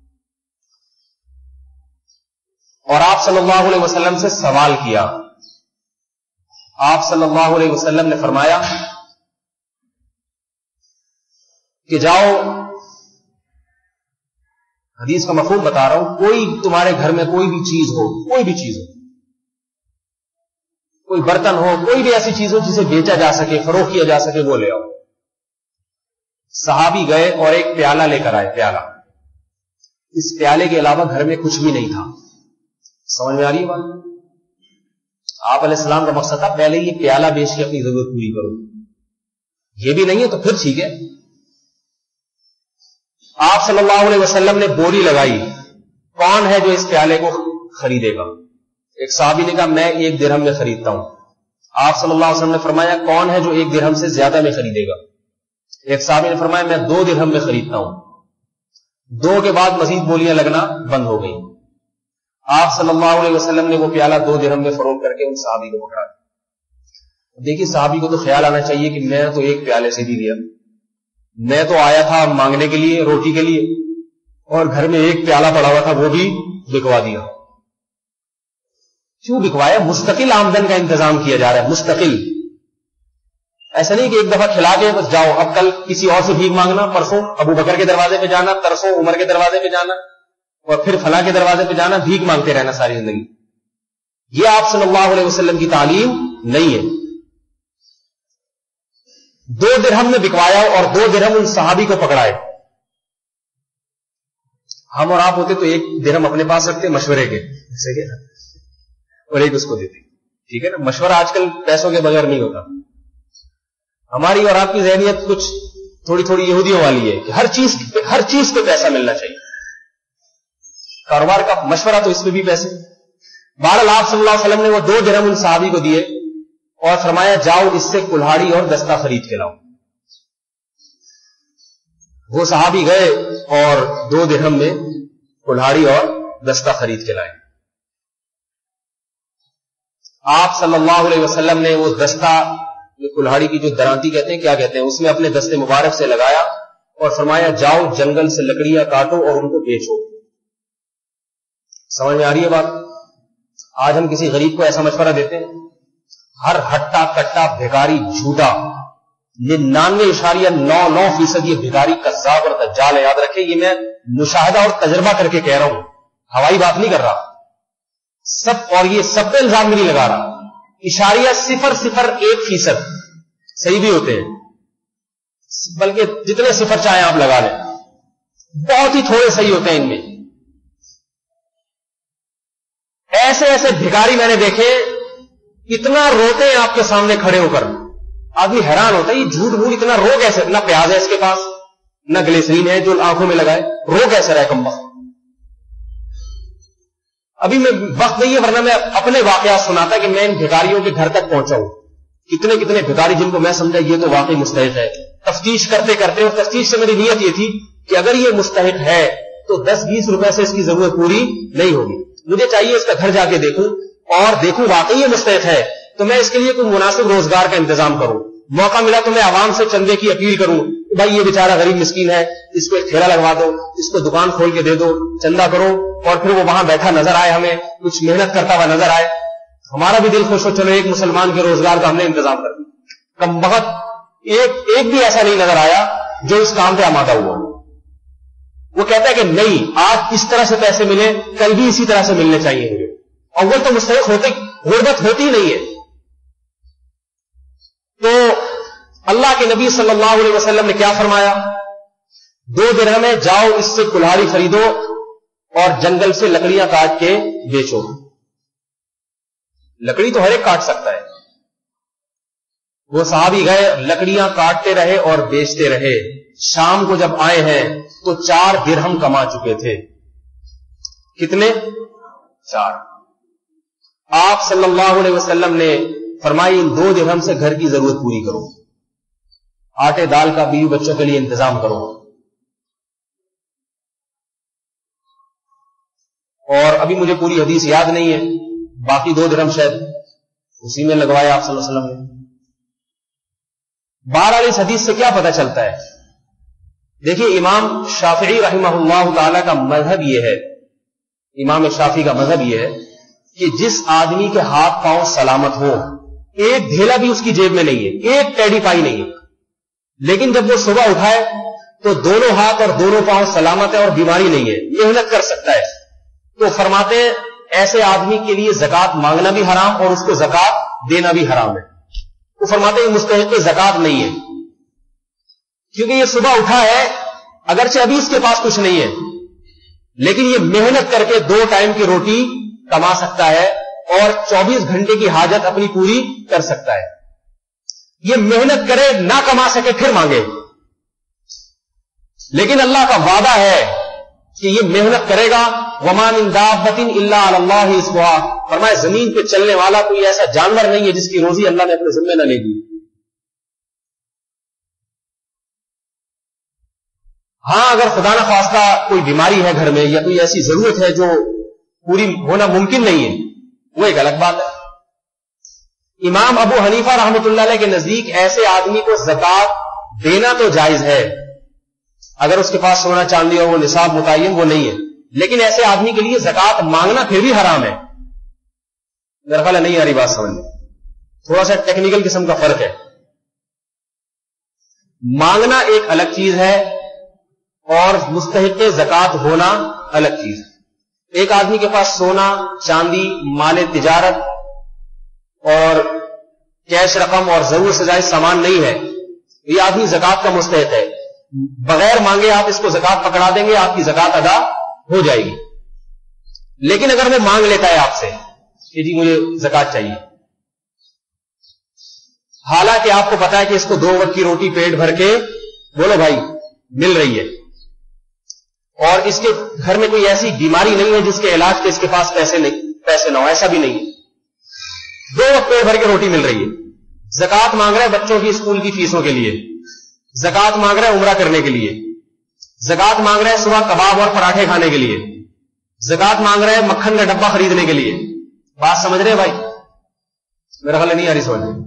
اور آپ صلی اللہ علیہ وسلم سے سوال کیا. آپ صلی اللہ علیہ وسلم نے فرمایا کہ جاؤ حدیث کا مفہوم بتا رہا ہوں. کوئی تمہارے گھر میں کوئی بھی چیز ہو, کوئی بھی چیز ہو, کوئی برتن ہو, کوئی بھی ایسی چیز ہو جسے بیچا جا سکے, فروخت کیا جا سکے, وہ لے آؤ. صحابی گئے اور ایک پیالہ لے کر آئے. پیالہ, اس پیالے کے علاوہ گھر میں کچھ بھی نہیں تھا. سمجھ میں آ رہی ہے بات؟ آپ علیہ السلام کا مقصد تھا پہلے یہ پیالہ بیچ کے اپنی ضرورت پوری کرو. یہ بھی نہیں ہے تو پھر ٹھیک ہے. آپ صلی اللہ علیہ وسلم نے بولی لگائی, کون ہے جو اس پیالے کو خریدے گا؟ ایک صحابی نے کہا میں ایک درہم میں خریدتا ہوں. آپ صلی اللہ علیہ وسلم نے فرمایا کون ہے جو ایک درہم سے زیادہ میں خریدے گا؟ ایک صحابی نے فرمایا میں دو درہم میں خریدتا ہوں. دو کے بعد مزید بولیاں لگنا بند ہو گئی. آپ صلی اللہ علیہ وسلم نے وہ پیالہ دو درہم میں فروخت کر کے ان صحابی کو پکڑا. دیکھیے صحابی کو تو خیال آنا چاہیے کہ میں تو ایک پیالے سے بھی لیا, میں تو آیا تھا مانگنے کے لیے, روٹی کے لیے, اور گھر میں ایک پیالہ پڑا ہوا تھا وہ بھی بکوا دیا. کیوں بکوایا؟ مستقل آمدن کا انتظام کیا جا رہا ہے, مستقل. ایسا نہیں کہ ایک دفعہ کھلا کے بس جاؤ, اب کل کسی اور سے بھیک مانگنا, پرسوں ابو بکر کے دروازے پہ جانا, ترسوں عمر کے دروازے پہ جانا, اور پھر فلاں کے دروازے پہ جانا, بھیک مانگتے رہنا ساری زندگی. یہ آپ صلی اللہ علیہ وسلم کی تعلیم نہیں ہے. دو درہم میں بکوایا اور دو درہم ان صحابی کو پکڑائے. ہم اور آپ ہوتے تو ایک درہم اپنے پاس رکھتے مشورے کے, اور ایک اس کو دیتے. ٹھیک ہے نا, مشورہ آج کل پیسوں کے بغیر نہیں ہوتا. ہماری اور آپ کی ذہنیت کچھ تھوڑی تھوڑی یہودیوں والی ہے کہ ہر چیز ہر چیز پہ پیسہ ملنا چاہیے. کاروبار کا مشورہ تو اس میں بھی پیسے. بہرحال آپ صلی اللہ علیہ وسلم نے وہ دو درہم ان صحابی کو دیے اور فرمایا جاؤ اس سے کلہاڑی اور دستہ خرید کے لاؤ. وہ صحابی گئے اور دو درہم میں کلہاڑی اور دستہ خرید کے لائے. آپ صلی اللہ علیہ وسلم نے وہ دستہ, کلہاڑی کی جو درانتی کہتے ہیں, کیا کہتے ہیں, اس میں اپنے دستے مبارک سے لگایا اور فرمایا جاؤ جنگل سے لکڑیاں کاٹو اور ان کو بیچو. سمجھ میں آ رہی ہے بات؟ آج ہم کسی غریب کو ایسا مشورہ دیتے ہیں, ہر ہٹا کٹا بھیکاری جھوٹا, ننانوے اشاریہ نو نو فیصد یہ بھیکاری کذاب اور دجال ہے. یاد رکھیں, یہ میں مشاہدہ اور تجربہ کر کے کہہ رہا ہوں, ہوائی بات نہیں کر رہا سب, اور یہ سب پہ الزام بھی نہیں لگا رہا. اشاریہ صفر صفر ایک فیصد صحیح بھی ہوتے ہیں, بلکہ جتنے صفر چاہیں آپ لگا لیں, بہت ہی تھوڑے صحیح ہوتے ہیں ان میں. ایسے ایسے بھکاری میں نے دیکھے, اتنا روتے ہیں آپ کے سامنے کھڑے ہو کر, آدمی حیران ہوتا ہے یہ جھوٹ بھوٹ اتنا رو کیسے, نہ پیاز ہے اس کے پاس, نہ گلیسرین ہے جو آنکھوں میں لگائے, رو کیسے رہے کم وقت. ابھی میں وقت نہیں ہے ورنہ میں اپنے واقعات سناتا کہ میں ان بھکاریوں کے گھر تک پہنچا ہوں. کتنے کتنے بھکاری جن کو میں سمجھا یہ تو واقعی مستحق ہے. تفتیش کرتے کرتے, اور تفتیش سے میری نیت یہ تھی کہ اگر یہ مستحق ہے تو دس بیس روپے سے اس کی ضرورت پوری نہیں ہوگی. مجھے چاہیے اس کا گھر جا کے دیکھوں اور دیکھوں واقعی یہ مستحق ہے تو میں اس کے لیے کوئی مناسب روزگار کا انتظام کروں. موقع ملا تو میں عوام سے چندے کی اپیل کروں, بھائی یہ بیچارہ غریب مسکین ہے, اس کو ایک ٹھیلا لگوا دو, اس کو دکان کھول کے دے دو, چندہ کرو, اور پھر وہ وہاں بیٹھا نظر آئے, ہمیں کچھ محنت کرتا ہوا نظر آئے, ہمارا بھی دل خوش ہو, چلو ایک مسلمان کے روزگار کا ہم نے انتظام کر دیا. کم بہت ایک ایک بھی ایسا نہیں نظر آیا جو اس کام پہ آمادہ ہوا. وہ کہتا ہے کہ نہیں, آج اس طرح سے پیسے ملے, کل بھی اسی طرح سے ملنے چاہیے مجھے. اول تو مستحق ہوتے, غربت ہوتی ہی نہیں ہے. تو اللہ کے نبی صلی اللہ علیہ وسلم نے کیا فرمایا, دو درہم میں جاؤ اس سے کلہاڑی خریدو اور جنگل سے لکڑیاں کاٹ کے بیچو. لکڑی تو ہر ایک کاٹ سکتا ہے. وہ صحابی گئے, لکڑیاں کاٹتے رہے اور بیچتے رہے. شام کو جب آئے ہیں تو چار درہم کما چکے تھے. کتنے؟ چار. آپ صلی اللہ علیہ وسلم نے فرمائی ان دو درہم سے گھر کی ضرورت پوری کرو, آٹے دال کا بیوی بچوں کے لیے انتظام کرو. اور ابھی مجھے پوری حدیث یاد نہیں ہے, باقی دو درہم شاید اسی میں لگوایا آپ صلی اللہ علیہ وسلم نے. بہرحال اس حدیث سے کیا پتہ چلتا ہے؟ دیکھیے امام شافعی رحمہ اللہ تعالی کا مذہب یہ ہے, امام شافعی کا مذہب یہ ہے کہ جس آدمی کے ہاتھ پاؤں سلامت ہو, ایک ڈھیلا بھی اس کی جیب میں نہیں ہے, ایک ٹیڑی پائی نہیں ہے, لیکن جب وہ صبح اٹھائے تو دونوں ہاتھ اور دونوں پاؤں سلامت ہے اور بیماری نہیں ہے، محنت کر سکتا ہے، تو فرماتے ہیں ایسے آدمی کے لیے زکات مانگنا بھی حرام اور اس کو زکات دینا بھی حرام ہے. وہ فرماتے ہیں مستحق زکات نہیں ہے، کیونکہ یہ صبح اٹھا ہے، اگرچہ ابھی اس کے پاس کچھ نہیں ہے، لیکن یہ محنت کر کے دو ٹائم کی روٹی کما سکتا ہے اور چوبیس گھنٹے کی حاجت اپنی پوری کر سکتا ہے. یہ محنت کرے نہ کما سکے پھر مانگے، لیکن اللہ کا وعدہ ہے کہ یہ محنت کرے گا. وَمَا مِن دَابَّةٍ إِلَّا عَلَى اللَّهِ رِزْقُهَا، فرمائے زمین پہ چلنے والا کوئی ایسا جانور نہیں ہے جس کی روزی اللہ نے اپنے ذمہ نہ لے دی. ہاں اگر خدا نہ خواستہ کوئی بیماری ہے گھر میں یا کوئی ایسی ضرورت ہے جو پوری ہونا ممکن نہیں ہے، وہ ایک الگ بات ہے. امام ابو حنیفہ رحمۃ اللہ علیہ کے نزدیک ایسے آدمی کو زکات دینا تو جائز ہے اگر اس کے پاس سونا چاندی ہو، وہ نصاب متعین وہ نہیں ہے، لیکن ایسے آدمی کے لیے زکات مانگنا پھر بھی حرام ہے. میرا خیال ہے نہیں آ رہی بات سمجھ میں، تھوڑا سا ٹیکنیکل قسم کا فرق ہے. مانگنا ایک الگ چیز ہے اور مستحق زکات ہونا الگ چیز ہے. ایک آدمی کے پاس سونا چاندی مال تجارت اور کیش رقم اور ضرورت سے زائد سامان نہیں ہے، یہ آدمی زکات کا مستحق ہے. بغیر مانگے آپ اس کو زکات پکڑا دیں گے، آپ کی زکات ادا ہو جائے گی. لیکن اگر وہ مانگ لیتا ہے آپ سے کہ جی مجھے زکات چاہیے، حالانکہ آپ کو پتا ہے کہ اس کو دو وقت کی روٹی پیٹ بھر کے بولو بھائی مل رہی ہے، اور اس کے گھر میں کوئی ایسی بیماری نہیں ہے جس کے علاج کے اس کے پاس پیسے نہیں پیسے نہ ہو، ایسا بھی نہیں ہے، دو وقت پیٹ بھر کے روٹی مل رہی ہے. زکات مانگ رہا ہے بچوں کی اسکول کی فیسوں کے لیے، زکات مانگ رہا ہے عمرہ کرنے کے لیے، زکات مانگ رہا ہے صبح کباب اور پراٹھے کھانے کے لیے، زکات مانگ رہا ہے مکھن کا ڈبہ خریدنے کے لیے. بات سمجھ رہے بھائی؟ میرا خیال نہیں آ رہی سمجھ میں.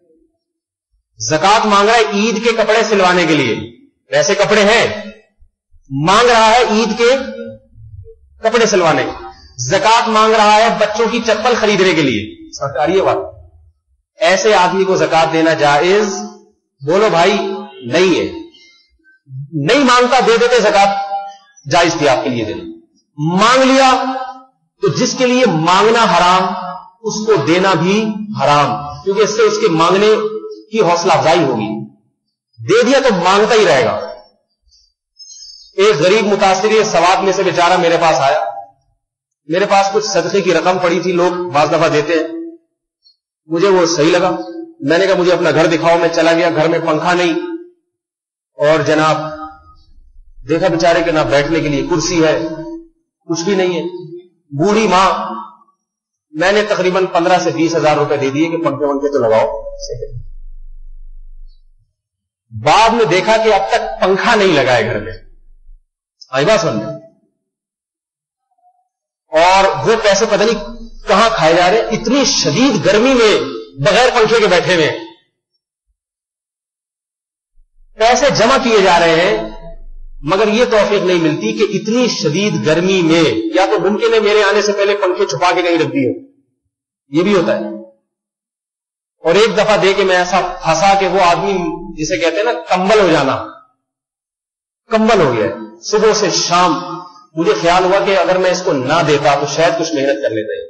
زکات مانگ رہا ہے عید کے کپڑے سلوانے کے لیے، ویسے کپڑے ہیں، مانگ رہا ہے عید کے کپڑے سلوانے. زکات مانگ رہا ہے بچوں کی چپل خریدنے کے لیے. سمجھ آ رہی ہے بات؟ ایسے آدمی کو زکات دینا جائز بولو بھائی نہیں ہے. نہیں مانگتا دے دیتے زکات جائز تھی آپ کے لیے دینا. مانگ لیا تو جس کے لیے مانگنا حرام اس کو دینا بھی حرام، کیونکہ اس سے اس کے مانگنے کی حوصلہ افزائی ہوگی. دے دیا تو مانگتا ہی رہے گا. ایک غریب متاثر سواد میں سے بیچارہ میرے پاس آیا، میرے پاس کچھ صدقے کی رقم پڑی تھی، لوگ بعض دفعہ دیتے ہیں، مجھے وہ صحیح لگا. میں نے کہا مجھے اپنا گھر دکھاؤ. میں چلا گیا، گھر میں پنکھا نہیں اور جناب دیکھا بیچارے کہ نہ بیٹھنے کے لیے کرسی ہے، کچھ بھی نہیں ہے. بوڑھی ماں. میں نے تقریباً پندرہ سے بیس ہزار روپے دے دیے کہ پنکھے ونکھے تو لگاؤ. بعد میں دیکھا کہ اب تک پنکھا نہیں لگا ہے گھر میں. آئی بات سمجھ؟ اور وہ پیسے پتہ نہیں کہاں کھائے جا رہے. اتنی شدید گرمی میں بغیر پنکھے کے بیٹھے ہوئے پیسے جمع کیے جا رہے ہیں، مگر یہ توفیق نہیں ملتی کہ اتنی شدید گرمی میں یا تو ممکن ہے میرے آنے سے پہلے پنکھے چھپا کے کہیں رکھ دیے، یہ بھی ہوتا ہے. اور ایک دفعہ دے کے میں ایسا پھنسا کہ وہ آدمی جسے کہتے ہیں نا کمبل ہو جانا، کمبل ہو گیا. صبح سے شام مجھے خیال ہوا کہ اگر میں اس کو نہ دیتا تو شاید کچھ محنت کر لیتے.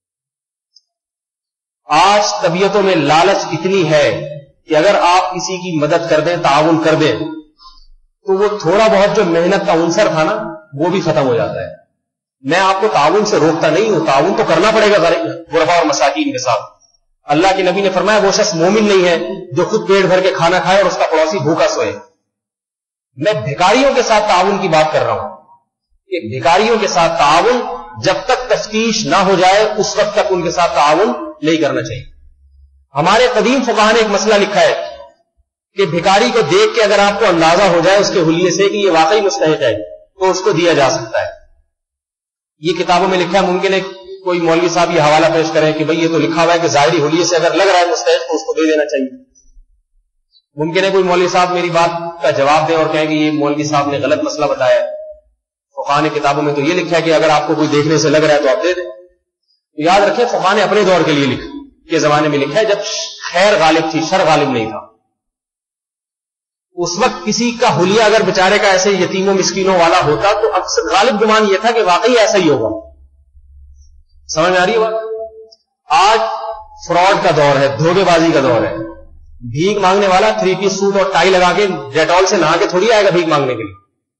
آج طبیعتوں میں لالچ اتنی ہے کہ اگر آپ کسی کی مدد کر دیں، تعاون کر دیں، تو وہ تھوڑا بہت جو محنت کا عنصر تھا نا وہ بھی ختم ہو جاتا ہے. میں آپ کو تعاون سے روکتا نہیں ہوں، تعاون تو کرنا پڑے گا غربا اور مساکین کے ساتھ. اللہ کے نبی نے فرمایا وہ شخص مومن نہیں ہے جو خود پیٹ بھر کے کھانا کھائے اور اس کا پڑوسی بھوکا سوئے. میں بھکاریوں کے ساتھ تعاون کی بات کر رہا ہوں کہ بھکاریوں کے ساتھ تعاون جب تک تفتیش نہ ہو جائے اس وقت تک ان کے ساتھ تعاون نہیں کرنا چاہیے. ہمارے قدیم فقہاء نے ایک مسئلہ لکھا ہے کہ بھکاری کو دیکھ کے اگر آپ کو اندازہ ہو جائے اس کے حلیے سے کہ یہ واقعی مستحق ہے تو اس کو دیا جا سکتا ہے. یہ کتابوں میں لکھا ہے. ممکن ہے کوئی مولوی صاحب یہ حوالہ پیش کریں کہ بھئی یہ تو لکھا ہوا ہے کہ ظاہری حلیے سے اگر لگ رہا ہے مستحق تو اس کو دے دینا چاہیے. ممکن ہے کوئی مولوی صاحب میری بات کا جواب دیں اور کہیں کہ یہ مولوی صاحب نے غلط مسئلہ بتایا ہے. فقہاء نے کتابوں میں تو یہ لکھا ہے کہ اگر آپ کو کوئی دیکھنے سے لگ رہا ہے تو آپ دے دیں. یاد رکھیں فقہاء نے اپنے دور کے لیے لکھا کے زمانے میں لکھا ہے جب خیر غالب تھی، شر غالب نہیں تھا. اس وقت کسی کا حلیہ اگر بیچارے کا ایسے یتیموں مسکینوں والا ہوتا تو اکثر غالب گمان یہ تھا کہ واقعی ایسا ہی ہوگا. سمجھ میں آ رہی ہے بات؟ آج فراڈ کا دور ہے, دھوکے بازی کا دور ہے. بھیک مانگنے والا تھری پیس سوٹ اور ٹائی لگا کے ڈیٹول سے نہا کے تھوڑی آئے گا بھیک مانگنے کے لیے.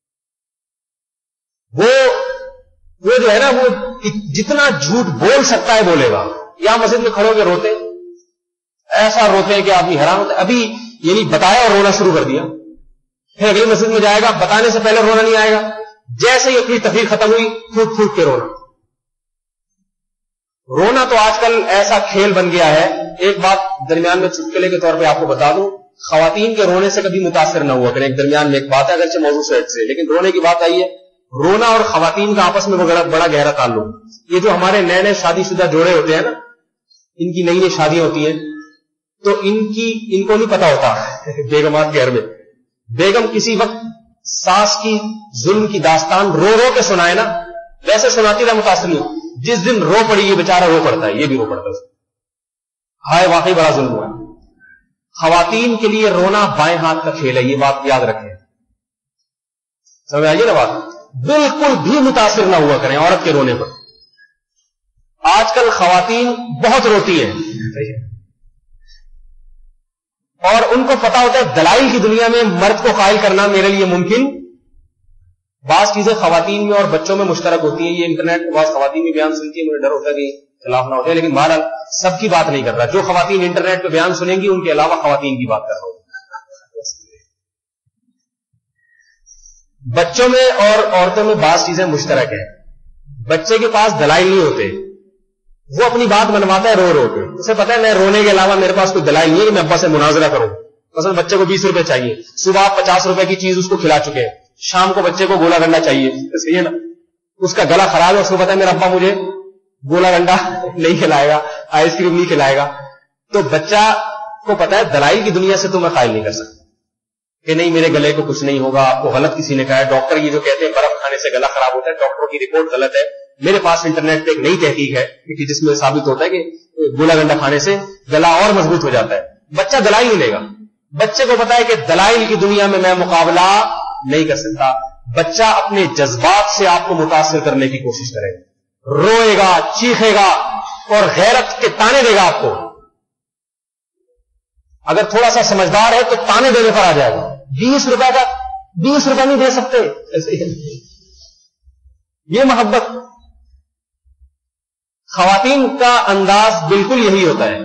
وہ وہ جو ہے نا, وہ جتنا جھوٹ بول سکتا ہے بولے گا. یہاں مسجد میں کھڑے ہو کے روتے, ایسا روتے ہیں کہ آدمی حیران ہوتا ہے. ابھی یعنی بتایا اور رونا شروع کر دیا, پھر اگلی مسجد میں جائے گا, بتانے سے پہلے رونا نہیں آئے گا, جیسے ہی اپنی تقریر ختم ہوئی پھوٹ پھوٹ کے رونا. رونا تو آج کل ایسا کھیل بن گیا ہے. ایک بات درمیان میں چٹکلے کے طور پہ آپ کو بتا دوں, خواتین کے رونے سے کبھی متاثر نہ ہوا کریں. ایک درمیان میں ایک بات ہے, اگرچہ موضوع سے ہٹ سے, لیکن رونے کی بات آئی ہے. رونا اور خواتین کا آپس میں بڑا بڑا گہرا تعلق. یہ جو ہمارے نئے نئے شادی شدہ جوڑے ہوتے ہیں نا, ان کی نئی نئی شادیاں ہوتی ہیں, تو ان کی ان کو نہیں پتا ہوتا بیگمات کے گھر میں. بیگم کسی وقت ساس کی ظلم کی داستان رو رو کے سنائے نا, ویسے سناتی رہا متاثر نہیں. جس دن رو پڑی یہ بیچارہ رو پڑتا ہے, یہ بھی رو پڑتا ہے, ہائے واقعی بڑا ظلم ہوا. خواتین کے لیے رونا بائیں ہاتھ کا کھیل ہے, یہ بات یاد رکھیں. سمجھ آئیے نا بات؟ بالکل بھی متاثر نہ ہوا کریں عورت کے رونے پر. آج کل خواتین بہت روتی ہیں اور ان کو پتا ہوتا ہے دلائل کی دنیا میں مرد کو قائل کرنا میرے لیے ممکن. بعض چیزیں خواتین میں اور بچوں میں مشترک ہوتی ہیں. یہ انٹرنیٹ پہ بعض خواتین بھی بیان سنتی ہیں, مجھے ڈر ہوتا ہے کہ خلاف نہ ہوتے, لیکن بہرحال سب کی بات نہیں کر رہا. جو خواتین انٹرنیٹ پہ بیان سنیں گی ان کے علاوہ خواتین کی بات کر رہا ہوں. بچوں میں اور عورتوں میں بعض چیزیں مشترک ہیں. بچے کے پاس دلائل نہیں ہوتے, وہ اپنی بات منواتا ہے رو رو کے. اسے پتا ہے میں رونے کے علاوہ میرے پاس کوئی دلائل نہیں ہے کہ میں ابا سے مناظرہ کروں. مثلا بچے کو بیس روپے چاہیے, صبح آپ پچاس روپے کی چیز اس کو کھلا چکے ہیں, شام کو بچے کو گولا گنڈا چاہیے, صحیح ہے نا. اس کا گلا خراب ہے, اس کو پتا ہے میرا ابا مجھے گولا گنڈا نہیں کھلائے گا, آئس کریم نہیں کھلائے گا. تو بچہ کو پتا ہے دلائل کی دنیا سے تو میں قائل نہیں کر سکتا کہ نہیں میرے گلے کو کچھ نہیں ہوگا. آپ کو غلط کسی نے کہا ہے. ڈاکٹر یہ جو کہتے ہیں برف کھانے سے گلا خراب ہوتا ہے, ڈاکٹروں کی رپورٹ غلط ہے. میرے پاس انٹرنیٹ پہ ایک نئی تحقیق ہے کہ جس میں ثابت ہوتا ہے کہ گولا گنڈا کھانے سے گلا اور مضبوط ہو جاتا ہے. بچہ دلائل نہیں لے گا. بچے کو پتا ہے کہ دلائل کی دنیا میں میں مقابلہ نہیں کر سکتا. بچہ اپنے جذبات سے آپ کو متاثر کرنے کی کوشش کرے گا, روئے گا, چیخے گا اور غیرت کے تانے دے گا آپ کو. اگر تھوڑا سا سمجھدار ہے تو تانے دینے پر آ جائے گا. بیس روپے کا بیس روپے نہیں دے سکتے, یہ محبت. خواتین کا انداز بالکل یہی ہوتا ہے.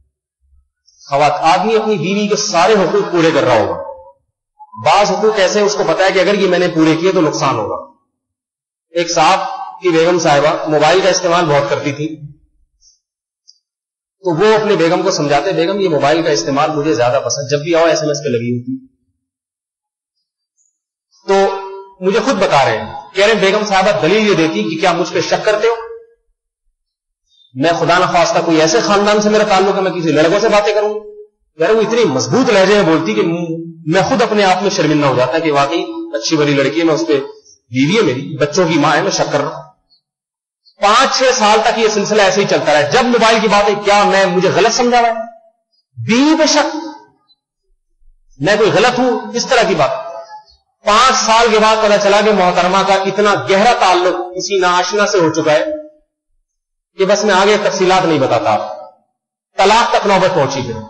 آدمی اپنی بیوی کے سارے حقوق پورے کر رہا ہوگا. بعض حقوق ایسے اس کو پتا ہے کہ اگر یہ میں نے پورے کیے تو نقصان ہوگا. ایک صاحب کی بیگم صاحبہ موبائل کا استعمال بہت کرتی تھی, تو وہ اپنے بیگم کو سمجھاتے, بیگم یہ موبائل کا استعمال مجھے زیادہ پسند, جب بھی آؤ ایس ایم ایس پہ لگی ہوتی. تو مجھے خود بتا رہے ہیں, کہہ رہے ہیں بیگم صاحبہ دلیل یہ دیتی کہ کیا مجھ پہ شک کرتے ہو, میں خدا نہ خواستہ کوئی ایسے خاندان سے میرا تعلق ہے میں کسی لڑکوں سے باتیں کروں. کہہ رہے وہ اتنی مضبوط لہجے میں بولتی کہ میں خود اپنے آپ میں شرمندہ ہو جاتا کہ واقعی اچھی بڑی لڑکی ہے, میں اس پہ بیوی ہے میری, بچوں کی ماں ہے, میں شک کر رہا ہوں. پانچ چھ سال تک یہ سلسلہ ایسے ہی چلتا رہا. جب موبائل کی بات ہے کیا میں مجھے غلط سمجھا رہا ہے, بیوی پہ شک, میں کوئی غلط ہوں, اس طرح کی بات. پانچ سال کے بعد پتا چلا کہ محترمہ کا اتنا گہرا تعلق کسی ناآشنا سے ہو چکا ہے کہ بس میں آگے تفصیلات نہیں بتاتا. طلاق تک نوبت پہنچی پھر.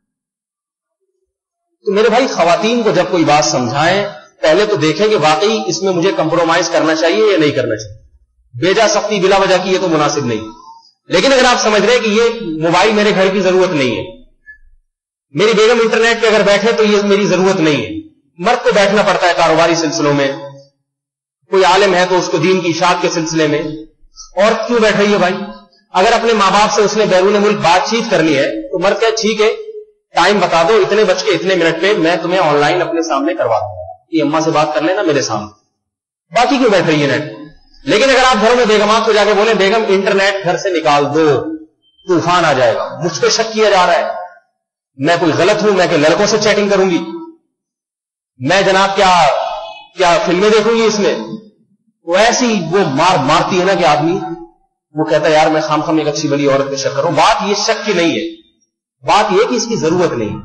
تو میرے بھائی خواتین کو جب کوئی بات سمجھائیں پہلے تو دیکھیں کہ واقعی اس میں مجھے کمپرومائز کرنا چاہیے یا نہیں کرنا چاہیے. بیجا سختی بلا وجہ کی یہ تو مناسب نہیں. لیکن اگر آپ سمجھ رہے ہیں کہ یہ موبائل میرے گھر کی ضرورت نہیں ہے, میری بیگم انٹرنیٹ پہ اگر بیٹھے تو یہ میری ضرورت نہیں ہے. مرد کو بیٹھنا پڑتا ہے کاروباری سلسلوں میں, کوئی عالم ہے تو اس کو دین کی اشاعت کے سلسلے میں, اور کیوں بیٹھ رہی ہے بھائی. اگر اپنے ماں باپ سے اس نے بیرون ملک بات چیت کرنی ہے تو مرد کہے ٹھیک ہے ٹائم بتا دو, اتنے بج کے اتنے منٹ پہ میں تمہیں آن لائن اپنے سامنے کروا دوں گا, یہ اماں سے بات کر لینا میرے سامنے, باقی کیوں بیٹھ رہی ہے نیٹ. لیکن اگر آپ گھروں میں بیگمات کو جا کے بولیں بیگم انٹرنیٹ گھر سے نکال دو, طوفان آ جائے گا, مجھ پہ شک کیا جا رہا ہے, میں کوئی غلط ہوں, میں کہ لڑکوں سے چیٹنگ کروں گی, میں جناب کیا کیا فلمیں دیکھوں گی اس میں, وہ ایسی وہ مار مارتی ہے نا کہ آدمی وہ کہتا ہے یار میں خام خام ایک اچھی بڑی عورت پہ شک کروں. بات یہ شک کی نہیں ہے, بات یہ کہ اس کی ضرورت نہیں.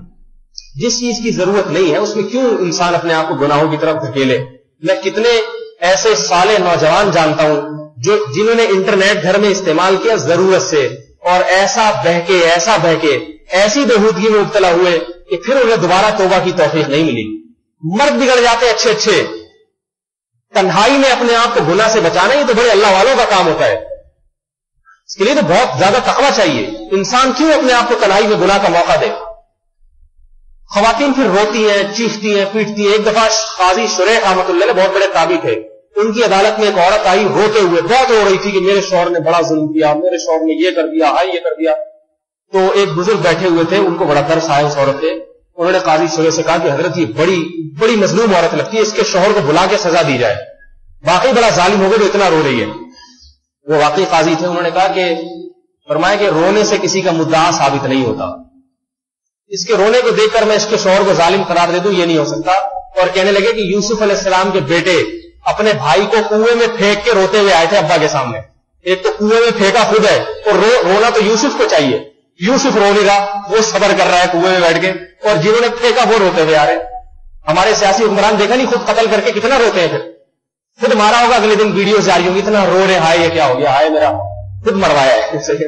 جس چیز کی ضرورت نہیں ہے اس میں کیوں انسان اپنے آپ کو گناہوں کی طرف دھکیلے؟ میں کتنے ایسے صالح نوجوان جانتا ہوں جو جنہوں نے انٹرنیٹ گھر میں استعمال کیا ضرورت سے، اور ایسا بہکے ایسا بہکے ایسی بےہودگی میں مبتلا ہوئے کہ پھر انہیں دوبارہ توبہ کی توفیق نہیں ملی. مرد بگڑ جاتے اچھے اچھے. تنہائی میں اپنے آپ کو گناہ سے بچانا یہ تو بڑے اللہ والوں کا کام ہوتا ہے. اس کے لیے تو بہت زیادہ تقویٰ چاہیے. انسان کیوں اپنے آپ کو تنہائی میں گناہ کا موقع دے؟ خواتین پھر روتی ہیں، چیختی ہیں، پیٹتی ہیں. ایک دفعہ قاضی شریح رحمۃ اللہ علیہ بہت بڑے قاضی تھے، ان کی عدالت میں ایک عورت آئی روتے ہوئے، بہت رو رہی تھی کہ میرے شوہر نے بڑا ظلم کیا، میرے شوہر نے یہ کر دیا، ہائی یہ کر دیا. تو ایک بزرگ بیٹھے ہوئے تھے، ان کو بڑا ترس آیا اس عورت پہ. انہوں نے قاضی شریح سے کہا کہ حضرت یہ بڑی بڑی مظلوم عورت لگتی ہے، اس کے شوہر کو بلا کے سزا دی جائے، واقعی بڑا ظالم ہو گیا جو اتنا رو رہی ہے. وہ واقعی قاضی تھے. انہوں نے کہا کہ فرمایا کہ رونے سے کسی کا مدعا ثابت نہیں ہوتا. اس کے رونے کو دیکھ کر میں اس کے شوہر کو ظالم قرار دے دوں یہ نہیں ہو سکتا. اور کہنے لگے کہ یوسف علیہ السلام کے بیٹے اپنے بھائی کو کنویں میں پھینک کے روتے ہوئے آئے تھے ابا کے سامنے. ایک تو کنویں میں پھینکا خود ہے، اور رو, رونا تو یوسف کو چاہیے. یوسف رو نہیں رہا، وہ صبر کر رہا ہے کنویں میں بیٹھ کے، اور جنہوں نے پھینکا وہ روتے ہوئے آ رہے. ہمارے سیاسی حکمران دیکھا نہیں خود قتل کر کے کتنا روتے ہیں، پھر خود مارا ہوگا اگلے دن ویڈیو جاری ہوگی اتنا رو رہے، ہائے یہ کیا ہو گیا، ہائے میرا خود مروایا ہے.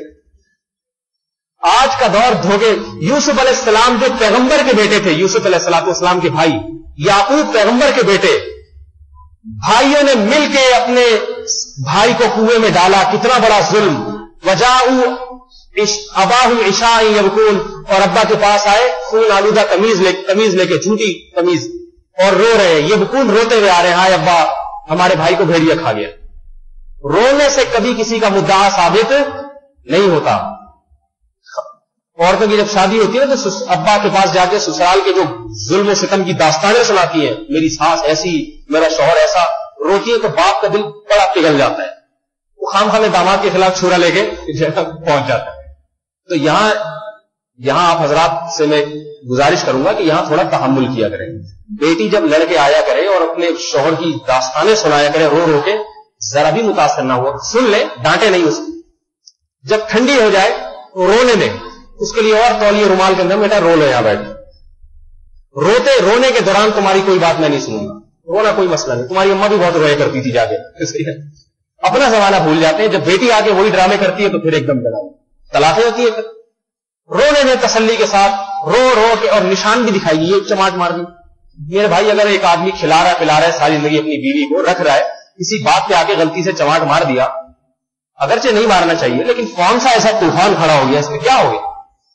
آج کا دور دھوکے. یوسف علیہ السلام جو پیغمبر کے بیٹے تھے، یوسف علیہ السلام السلام کے بھائی یعقوب پیغمبر کے بیٹے، بھائیوں نے مل کے اپنے بھائی کو کنویں میں ڈالا. کتنا بڑا ظلم. وجاؤ اباہم عشاء یبکون، اور ابا کے پاس آئے خون آلودہ قمیض لے قمیض لے کے جھوٹی قمیض، اور رو رہے ہیں. یبکون روتے ہوئے آ رہے ہیں، ہائے ابا ہمارے بھائی کو بھیڑیا کھا گیا. رونے سے کبھی کسی کا مدعا ثابت نہیں ہوتا. عورتوں کی جب شادی ہوتی ہے نا تو ابا کے پاس جا کے سسرال کے جو ظلم و ستم کی داستانیں سناتی ہیں، میری ساس ایسی، میرا شوہر ایسا، روتی ہے تو باپ کا دل بڑا پگھل جاتا ہے. وہ خام خواہ داماد کے خلاف چھرا لے کے پہنچ جاتا ہے. تو یہاں یہاں آپ حضرات سے میں گزارش کروں گا کہ یہاں تھوڑا تحمل کیا کریں. بیٹی جب لڑکے آیا کرے اور اپنے شوہر کی داستانیں سنایا کرے رو رو کے، ذرا بھی متاثر نہ ہوا، سن لے، ڈانٹے نہیں اس کو. جب ٹھنڈی ہو جائے رونے دیں. اس کے لیے اور تولیے رومال کے اندر بیٹا رو لو یہاں بیٹھ. روتے رونے کے دوران تمہاری کوئی بات میں نہیں سنوں گا. رونا کوئی مسئلہ نہیں. تمہاری اماں بھی بہت رویا کرتی تھی جا کے. اپنا زمانہ بھول جاتے ہیں. جب بیٹی آ کے وہی ڈرامے کرتی ہے تو پھر ایک دم طلاقیں ہوتی ہے. رونے میں تسلی کے ساتھ رو رو کے، اور نشان بھی دکھائیے. یہ چماٹ مار دی. میرے بھائی اگر ایک آدمی کھلا رہا ہے پلا رہا ہے ساری زندگی اپنی بیوی کو رکھ رہا ہے، کسی بات پہ آ کے غلطی سے چماٹ مار دیا، اگرچہ نہیں مارنا چاہیے لیکن کون سا ایسا طوفان کھڑا ہو گیا، اس میں کیا ہو گیا؟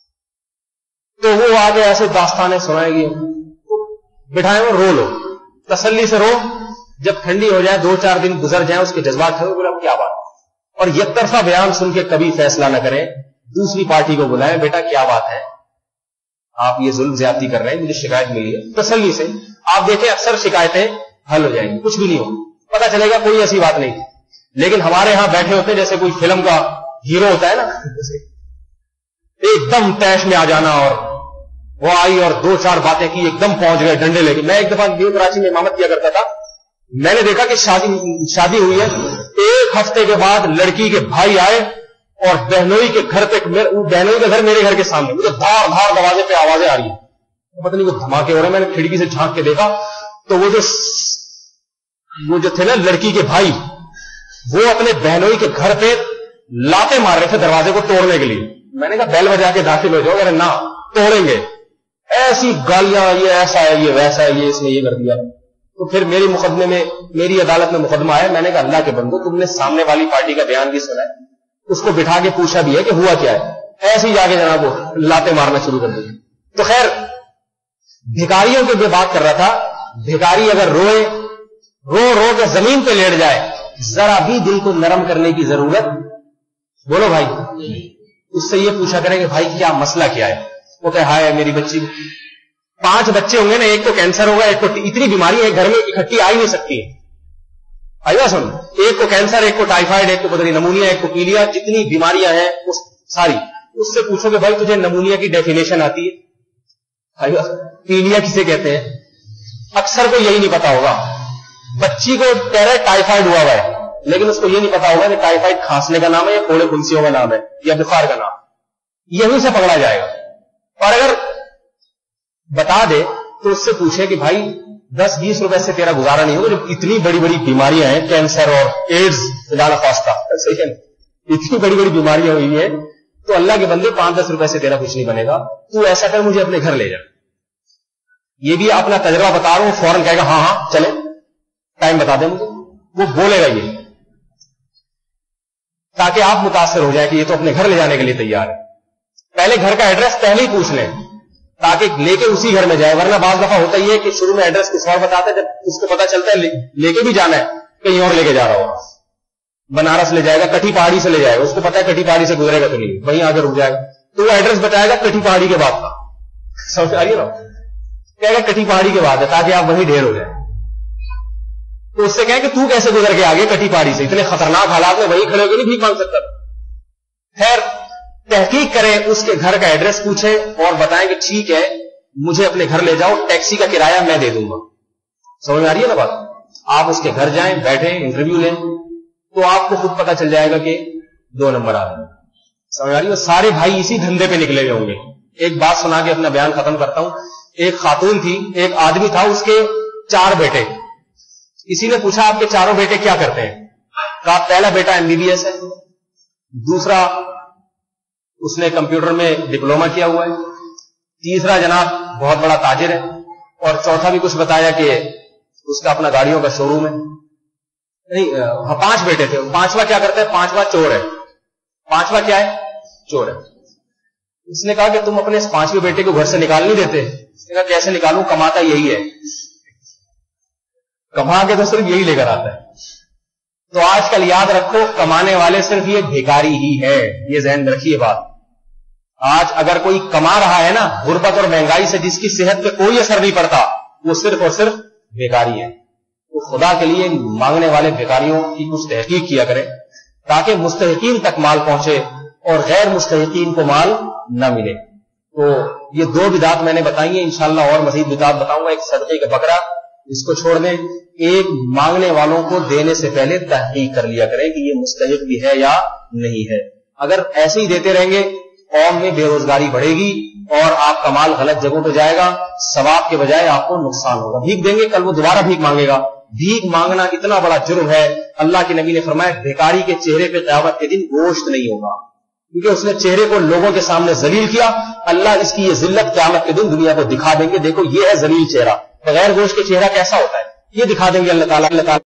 تو وہ آگے ایسے داستانیں سنائے گی. بٹھائے ہو رو لو، تسلی سے رو. جب ٹھنڈی ہو جائے، دو چار دن گزر جائیں، اس کے جذبات کھڑے بولا کیا بات. اور یک طرفہ بیان سن کے کبھی فیصلہ نہ کریں. دوسری پارٹی کو بلائیں، بیٹا کیا بات ہے، آپ یہ ظلم زیادتی کر رہے ہیں، مجھے شکایت ملی ہے. تسلی سے آپ دیکھیں اکثر شکایتیں حل ہو جائیں گی. کچھ بھی نہیں ہو، پتا چلے گا کوئی ایسی بات نہیں. لیکن ہمارے ہاں بیٹھے ہوتے ہیں جیسے کوئی فلم کا ہیرو ہوتا ہے نا، ایک دم تیش میں آ جانا، اور وہ آئی اور دو چار باتیں کی، ایک دم پہنچ گئے ڈنڈے لے کے. میں ایک دفعہ نیو کراچی میں امامت کیا کرتا تھا. میں نے دیکھا کہ شادی شادی ہوئی ہے، ایک ہفتے کے بعد لڑکی کے بھائی آئے اور بہنوئی کے گھر پہ، بہنوئی کا گھر میرے گھر کے سامنے، مجھے دھار دھار دروازے پہ آوازیں آ رہی ہیں، پتہ نہیں وہ دھماکے ہو رہے ہیں. میں نے کھڑکی سے جھانک کے دیکھا تو وہ جو وہ جو تھے نا لڑکی کے بھائی، وہ اپنے بہنوئی کے گھر پہ لاتے مار رہے تھے دروازے کو توڑنے کے لیے. میں نے کہا بیل بجا کے داخل ہو جاؤ. نہ توڑیں گے. ایسی گالیاں، یہ ایسا ہے، یہ ویسا ہے، یہ اس نے یہ کر دیا. تو پھر میری مقدمے میں میری عدالت میں مقدمہ آیا. میں نے کہا اللہ کے بندو، تم نے سامنے والی پارٹی کا بیان بھی سنا ہے، اس کو بٹھا کے پوچھا بھی ہے کہ ہوا کیا ہے. ایسی جا کے جناب وہ لاتے مارنا شروع کر دی. تو خیر بھکاریوں کی جو بات کر رہا تھا، بھکاری اگر روئے، رو رو کے زمین پہ لیٹ جائے، ذرا بھی دل کو نرم کرنے کی ضرورت، بولو بھائی، اس سے یہ پوچھا کریں کہ بھائی کیا مسئلہ کیا ہے. وہ کہ ہائے میری بچی، پانچ بچے ہوں گے نا، ایک تو کینسر ہوگا، ایک کو اتنی بیماری ہے گھر میں اکٹھی آ ہی نہیں سکتی. آئیے سن، ایک کو کینسر، ایک کو ٹائیفائڈ، ایک کو پتہ نہیں نمونیا، ایک کو پیلیا، جتنی بیماریاں ہیں اس ساری. اس سے پوچھو کہ بھائی تجھے نمونیا کی ڈیفینیشن آتی ہے؟ پیلیا کسے کہتے ہیں؟ اکثر کو یہی نہیں پتا ہوگا. بچی کو کہہ رہے ٹائیفائڈ ہوا ہوا ہے، لیکن اس کو یہ نہیں پتا ہوگا کہ ٹائیفائڈ کھانسنے کا نام ہے یا کوڑے کھنسیوں کا نام ہے یا بخار کا نام. یہیں سے پکڑا جائے گا. اور اگر بتا دے تو اس سے پوچھے کہ بھائی دس بیس روپے سے تیرا گزارا نہیں ہوگا، جب اتنی بڑی بڑی بیماریاں ہیں، کینسر اور ایڈز خدا خواستہ، صحیح ہے، اتنی بڑی بڑی بیماریاں ہوئی ہیں، تو اللہ کے بندے پانچ دس روپے سے تیرا کچھ نہیں بنے گا، تو ایسا کر مجھے اپنے گھر لے جا۔ یہ بھی اپنا تجربہ بتا رہا ہوں، فوراً کہے گا ہاں ہاں چلے، ٹائم بتا دیں مجھے، وہ بولے گا یہ، تاکہ آپ متاثر ہو جائے کہ یہ تو اپنے گھر لے جانے کے لیے تیار ہے۔ پہلے گھر کا ایڈریس پہلے ہی پوچھ لیں تاکہ لے کے اسی گھر میں جائے، ورنہ بعض دفعہ ہوتا ہی ہے کہ شروع میں ایڈریس کس اور بتاتے ہیں، جب اس کو پتا چلتا ہے لے کے بھی جانا ہے کہیں اور لے کے جا رہا ہوگا، بنارس لے جائے گا، کٹھی پہاڑی سے لے جائے گا، اس کو پتا ہے کٹھی پہاڑی سے گزرے گا تو نہیں، وہیں آگے رک جائے گا، تو وہ ایڈریس بتائے گا کٹھی پہاڑی کے بعد کا، سمجھ آ رہی ہے نا، کہے گا کٹھی پہاڑی کے بعد ہے تاکہ آپ وہیں ڈھیر ہو جائیں۔ تو اس سے کہیں کہ تو کیسے گزر کے آگے کٹھی پہاڑی سے، اتنے خطرناک حالات میں وہیں کھڑے ہو کے نہیں بھیک مانگ سکتا۔ خیر تحقیق کریں، اس کے گھر کا ایڈریس پوچھیں اور بتائیں کہ ٹھیک ہے مجھے اپنے گھر لے جاؤ، ٹیکسی کا کرایہ میں دے دوں گا۔ سمجھ میں آ رہی ہے نا بات؟ آپ اس کے گھر جائیں، بیٹھیں، انٹرویو لیں، تو آپ کو خود پتا چل جائے گا کہ دو نمبر آ رہے ہیں۔ سمجھ آ رہی ہے؟ سارے بھائی اسی دھندے پہ نکلے ہوئے ہوں گے۔ ایک بات سنا کے اپنا بیان ختم کرتا ہوں۔ ایک خاتون تھی، ایک آدمی تھا، اس کے چار بیٹے۔ کسی نے پوچھا آپ کے چاروں بیٹے کیا کرتے ہیں؟ کہا پہلا بیٹا ایم بی بی ایس ہے، دوسرا اس نے کمپیوٹر میں ڈپلوما کیا ہوا ہے، تیسرا جناب بہت بڑا تاجر ہے، اور چوتھا بھی کچھ بتایا کہ اس کا اپنا گاڑیوں کا شو روم ہے۔ نہیں ہاں پانچ بیٹے تھے، پانچواں کیا کرتا ہے؟ پانچواں چور ہے۔ پانچواں کیا ہے؟ چور ہے۔ اس نے کہا کہ تم اپنے اس پانچویں بیٹے کو گھر سے نکال نہیں دیتے؟ اس نے کہا کیسے نکالوں، کماتا یہی ہے، کما کے تو صرف یہی لے کر آتا ہے۔ تو آج کل یاد رکھو کمانے والے صرف یہ بھیکاری ہی ہے، یہ ذہن میں رکھیے بات۔ آج اگر کوئی کما رہا ہے نا، غربت اور مہنگائی سے جس کی صحت پہ کوئی اثر نہیں پڑتا، وہ صرف اور صرف بھیکاری ہے۔ تو خدا کے لیے مانگنے والے بھیکاریوں کی کچھ تحقیق کیا کرے تاکہ مستحقین تک مال پہنچے اور غیر مستحقین کو مال نہ ملے۔ تو یہ دو بدعات میں نے بتائی ہیں، انشاءاللہ اور مزید بدعات بتاؤں گا۔ ایک صدقے کا بکرا، اس کو چھوڑ دیں۔ ایک مانگنے والوں کو دینے سے پہلے تحقیق کر لیا کریں کہ یہ مستحق بھی ہے یا نہیں ہے۔ اگر ایسے ہی دیتے رہیں گے قوم میں بے روزگاری بڑھے گی اور آپ کا مال غلط جگہوں پہ جائے گا، ثواب کے بجائے آپ کو نقصان ہوگا۔ بھیک دیں گے، کل وہ دوبارہ بھیک مانگے گا۔ بھیک مانگنا اتنا بڑا جرم ہے، اللہ کے نبی نے فرمایا بھیکاری کے چہرے پہ قیامت کے دن گوشت نہیں ہوگا، کیونکہ اس نے چہرے کو لوگوں کے سامنے ذلیل کیا۔ اللہ اس کی یہ ذلت قیامت کے دن دنیا کو دکھا دیں گے، دیکھو یہ ہے ذلیل چہرہ، بغیر گوشت کے چہرہ کیسا ہوتا ہے، یہ دکھا دیں گے اللہ تعالیٰ۔ اللہ تعالیٰ